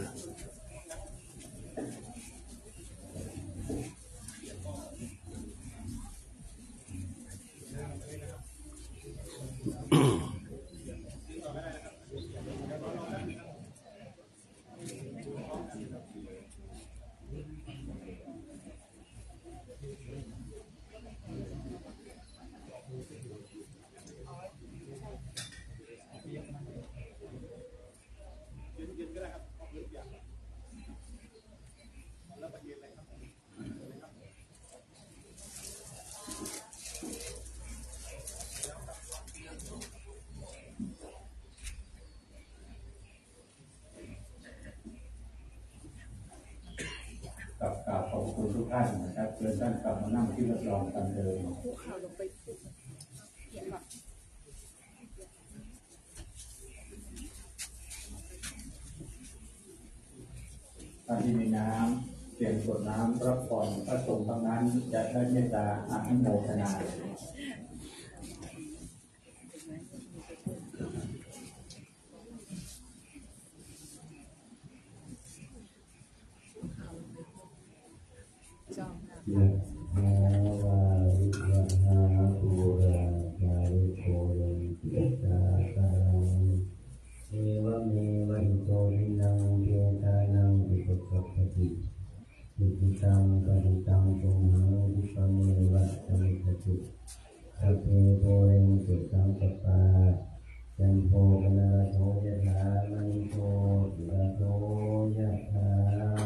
S3: กราบขอบคุณทุกท่านนะครับเชิญท่านกลับมานั่งที่รับรองกันเลยท่านที่มีน้ำเปลี่ยนส่วนน้ำรับผ่อนพระสงฆ์ทั้งนั้นจะได้เมตตาอนุโมทนา
S4: ยะถาวาริวหาปุราภาริโกยันติตาคังเอวเมวะอิโตทินังเยตานังอุปกัปปติอิติตังปฏิตังตุมหังวิปเมวะสมิจตุสัพเพโตเรนตุสังกปาจันโทปนะโทยะถามณิโตติระโตยะถา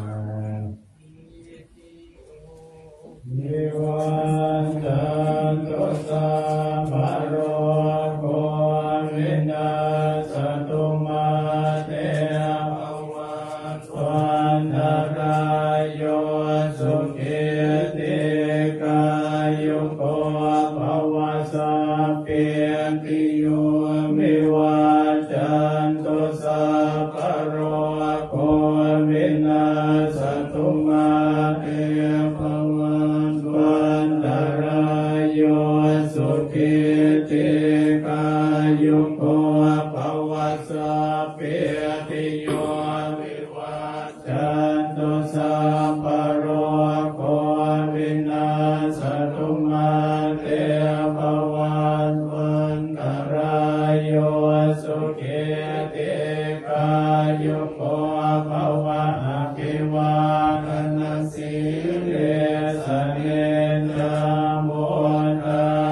S4: นิวันตันตุสัพพะโรโควินาศตุมาเตภวัตวันตรายโยสุขิติกายุโกภวสัพเพติโยวิวัจจันตุสัพพะโรโควินาศตุมาเตภวันวันตรายโยสุขิติกายุโกภวสัพเพติโยวิวัจจันตุสัพพะโรโควินาศตุมาเตภวันวันตรายโยสุขิติกายุโกภวะอภิวาทนาสีเลสเนจามโมทา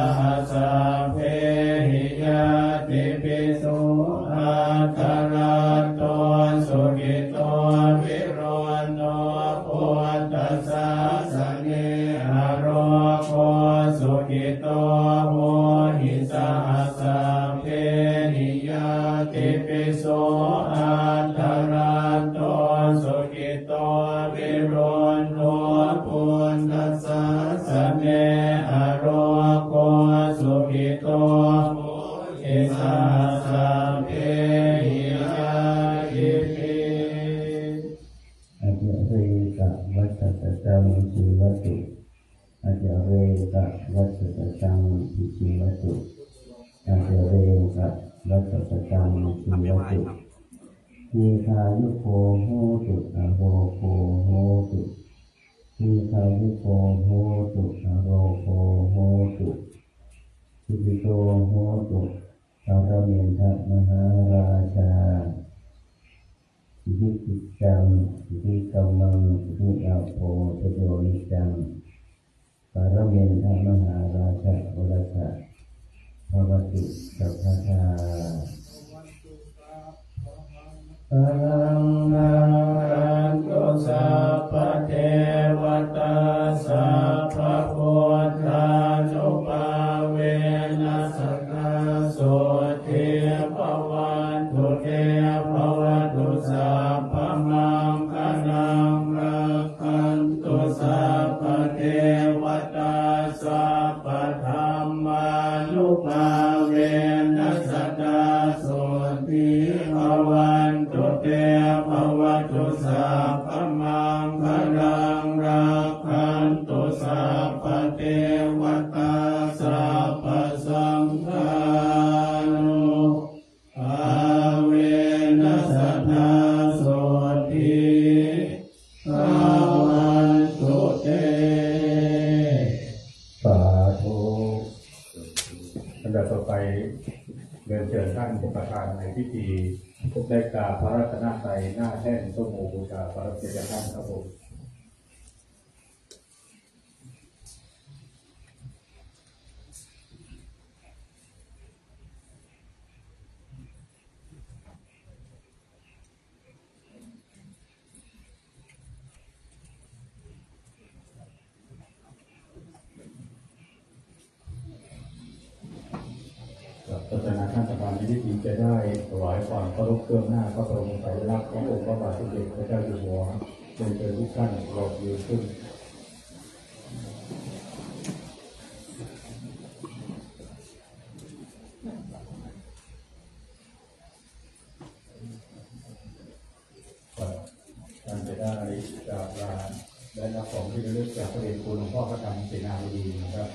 S4: หัสสะเพหิยติปิโสอัตตรัตโตสุขิโตวิโรจโนพุทธัสสะสะเนหะโรโคสุขิโตโหหิสหัสสะเพหิยติปิโสอัตตรัตโตสุขิโตวิโรจโนพุทธัสสะสะเนหะโรโคสุขิโตโหหิสหัสสะเพหิยติปิ
S5: อาจเรกะวัฏฏะจังชีวตุอาจเรกะวัฏฏะจังชีวตุอาจเรกะวัฏฏะจังชีวตุมีคายุโกโหตุอโรโกโหตุมีคายุโกโหตุอโรโกโหตุสุขิโตโหตุสารเมนทะมหาราชาสิทธิจังสิทธิกำมังสิทธิอาโภตโยนิจังปารเมนทมหาราชวรสะภวตุสัพพทา
S4: อลังนารันตุสัพพเทวตาสัพพพุทธานุภาเวนัสสะโสติภวันตุเตภวตุสัพพมังคลังรักขันตุสัพพเทวตาสัพพธรรมานุภาเวนัสสะโสติภวันตุเตภวตุสัพพมังคลังรักขันตุสัพพเทวตาสัพพสังฆานุภาเวนัสสะโสติภวันตุเต
S3: สาธุอันดับต่อไปเรียนเชิญท่านประธานในพิธีได้กราบพระรัตนตรัยหน้าแท่นส้มโอบูชาพระรัตนตรัยท่านครับผมศาสนาท่านประธานในพิธีจะได้ถวายความเคารพเครื่องหน้าพระบรมไตรลักษณ์ขององค์พระบาทสมเด็จพระเจ้าอยู่หัวเป็นเชิญทุกท่านรอยืนขึ้นท่านจะได้กราบลาและรับของที่ระลึกจากพระเดชคุณหลวงพ่อพระธรรมเสนาบดีนะครับ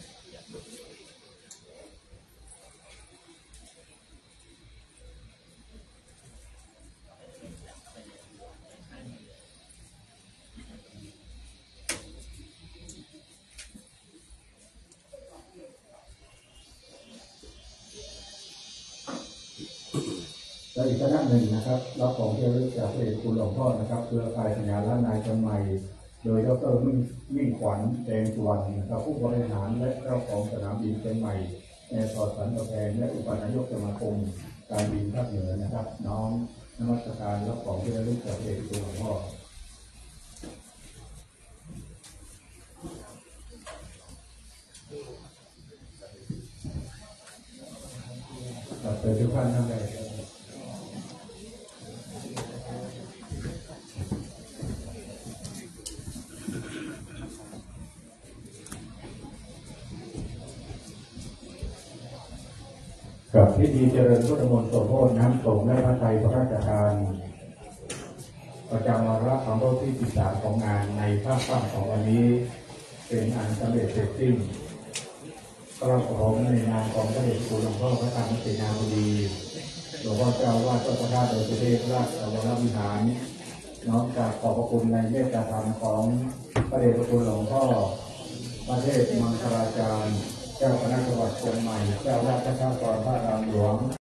S3: และอีกคณะหนึ่งนะครับรับของที่ระลึกจากพระเดชคุณหลวงพ่อนะครับเครือข่ายสัญญาล้านนายจังใหม่โดยดร.มิ่งขวัญแดงสุวรรณนะครับผู้บริหารและเจ้าของสนามบินเชียงใหม่แอร์พอร์ตสันตะแพงและอุปนายกสมาคมการบินภาคเหนือนะครับน้องนมัสการรับของที่ระลึกจากพระเดชคุณหลวงพ่อเชิญทุกท่านนั่งได้กับพิธีเจริญพุทธมนต์สมโภชน้ำสงฆ์และพระไตรพระราชทานประจำวาระของรอบที่ 13 ของงานในภาคค่ำของวันนี้เป็นอันสำเร็จเสร็จสิ้นกระผมในนามของพระเดชคุณหลวงพ่อพระธรรมเสนาบดีหลวงพ่อเจ้าวาดเจ้าพระธาตุดอยสุเทพราชวรวิหารน้อมกราบขอบพระคุณในเมตตาธรรมของพระเดชคุณหลวงพ่อพระเทพมังคลาจารย์เจ้าคณะจังหวัดเชียงใหม่เจ้าราชการพระรามหลวง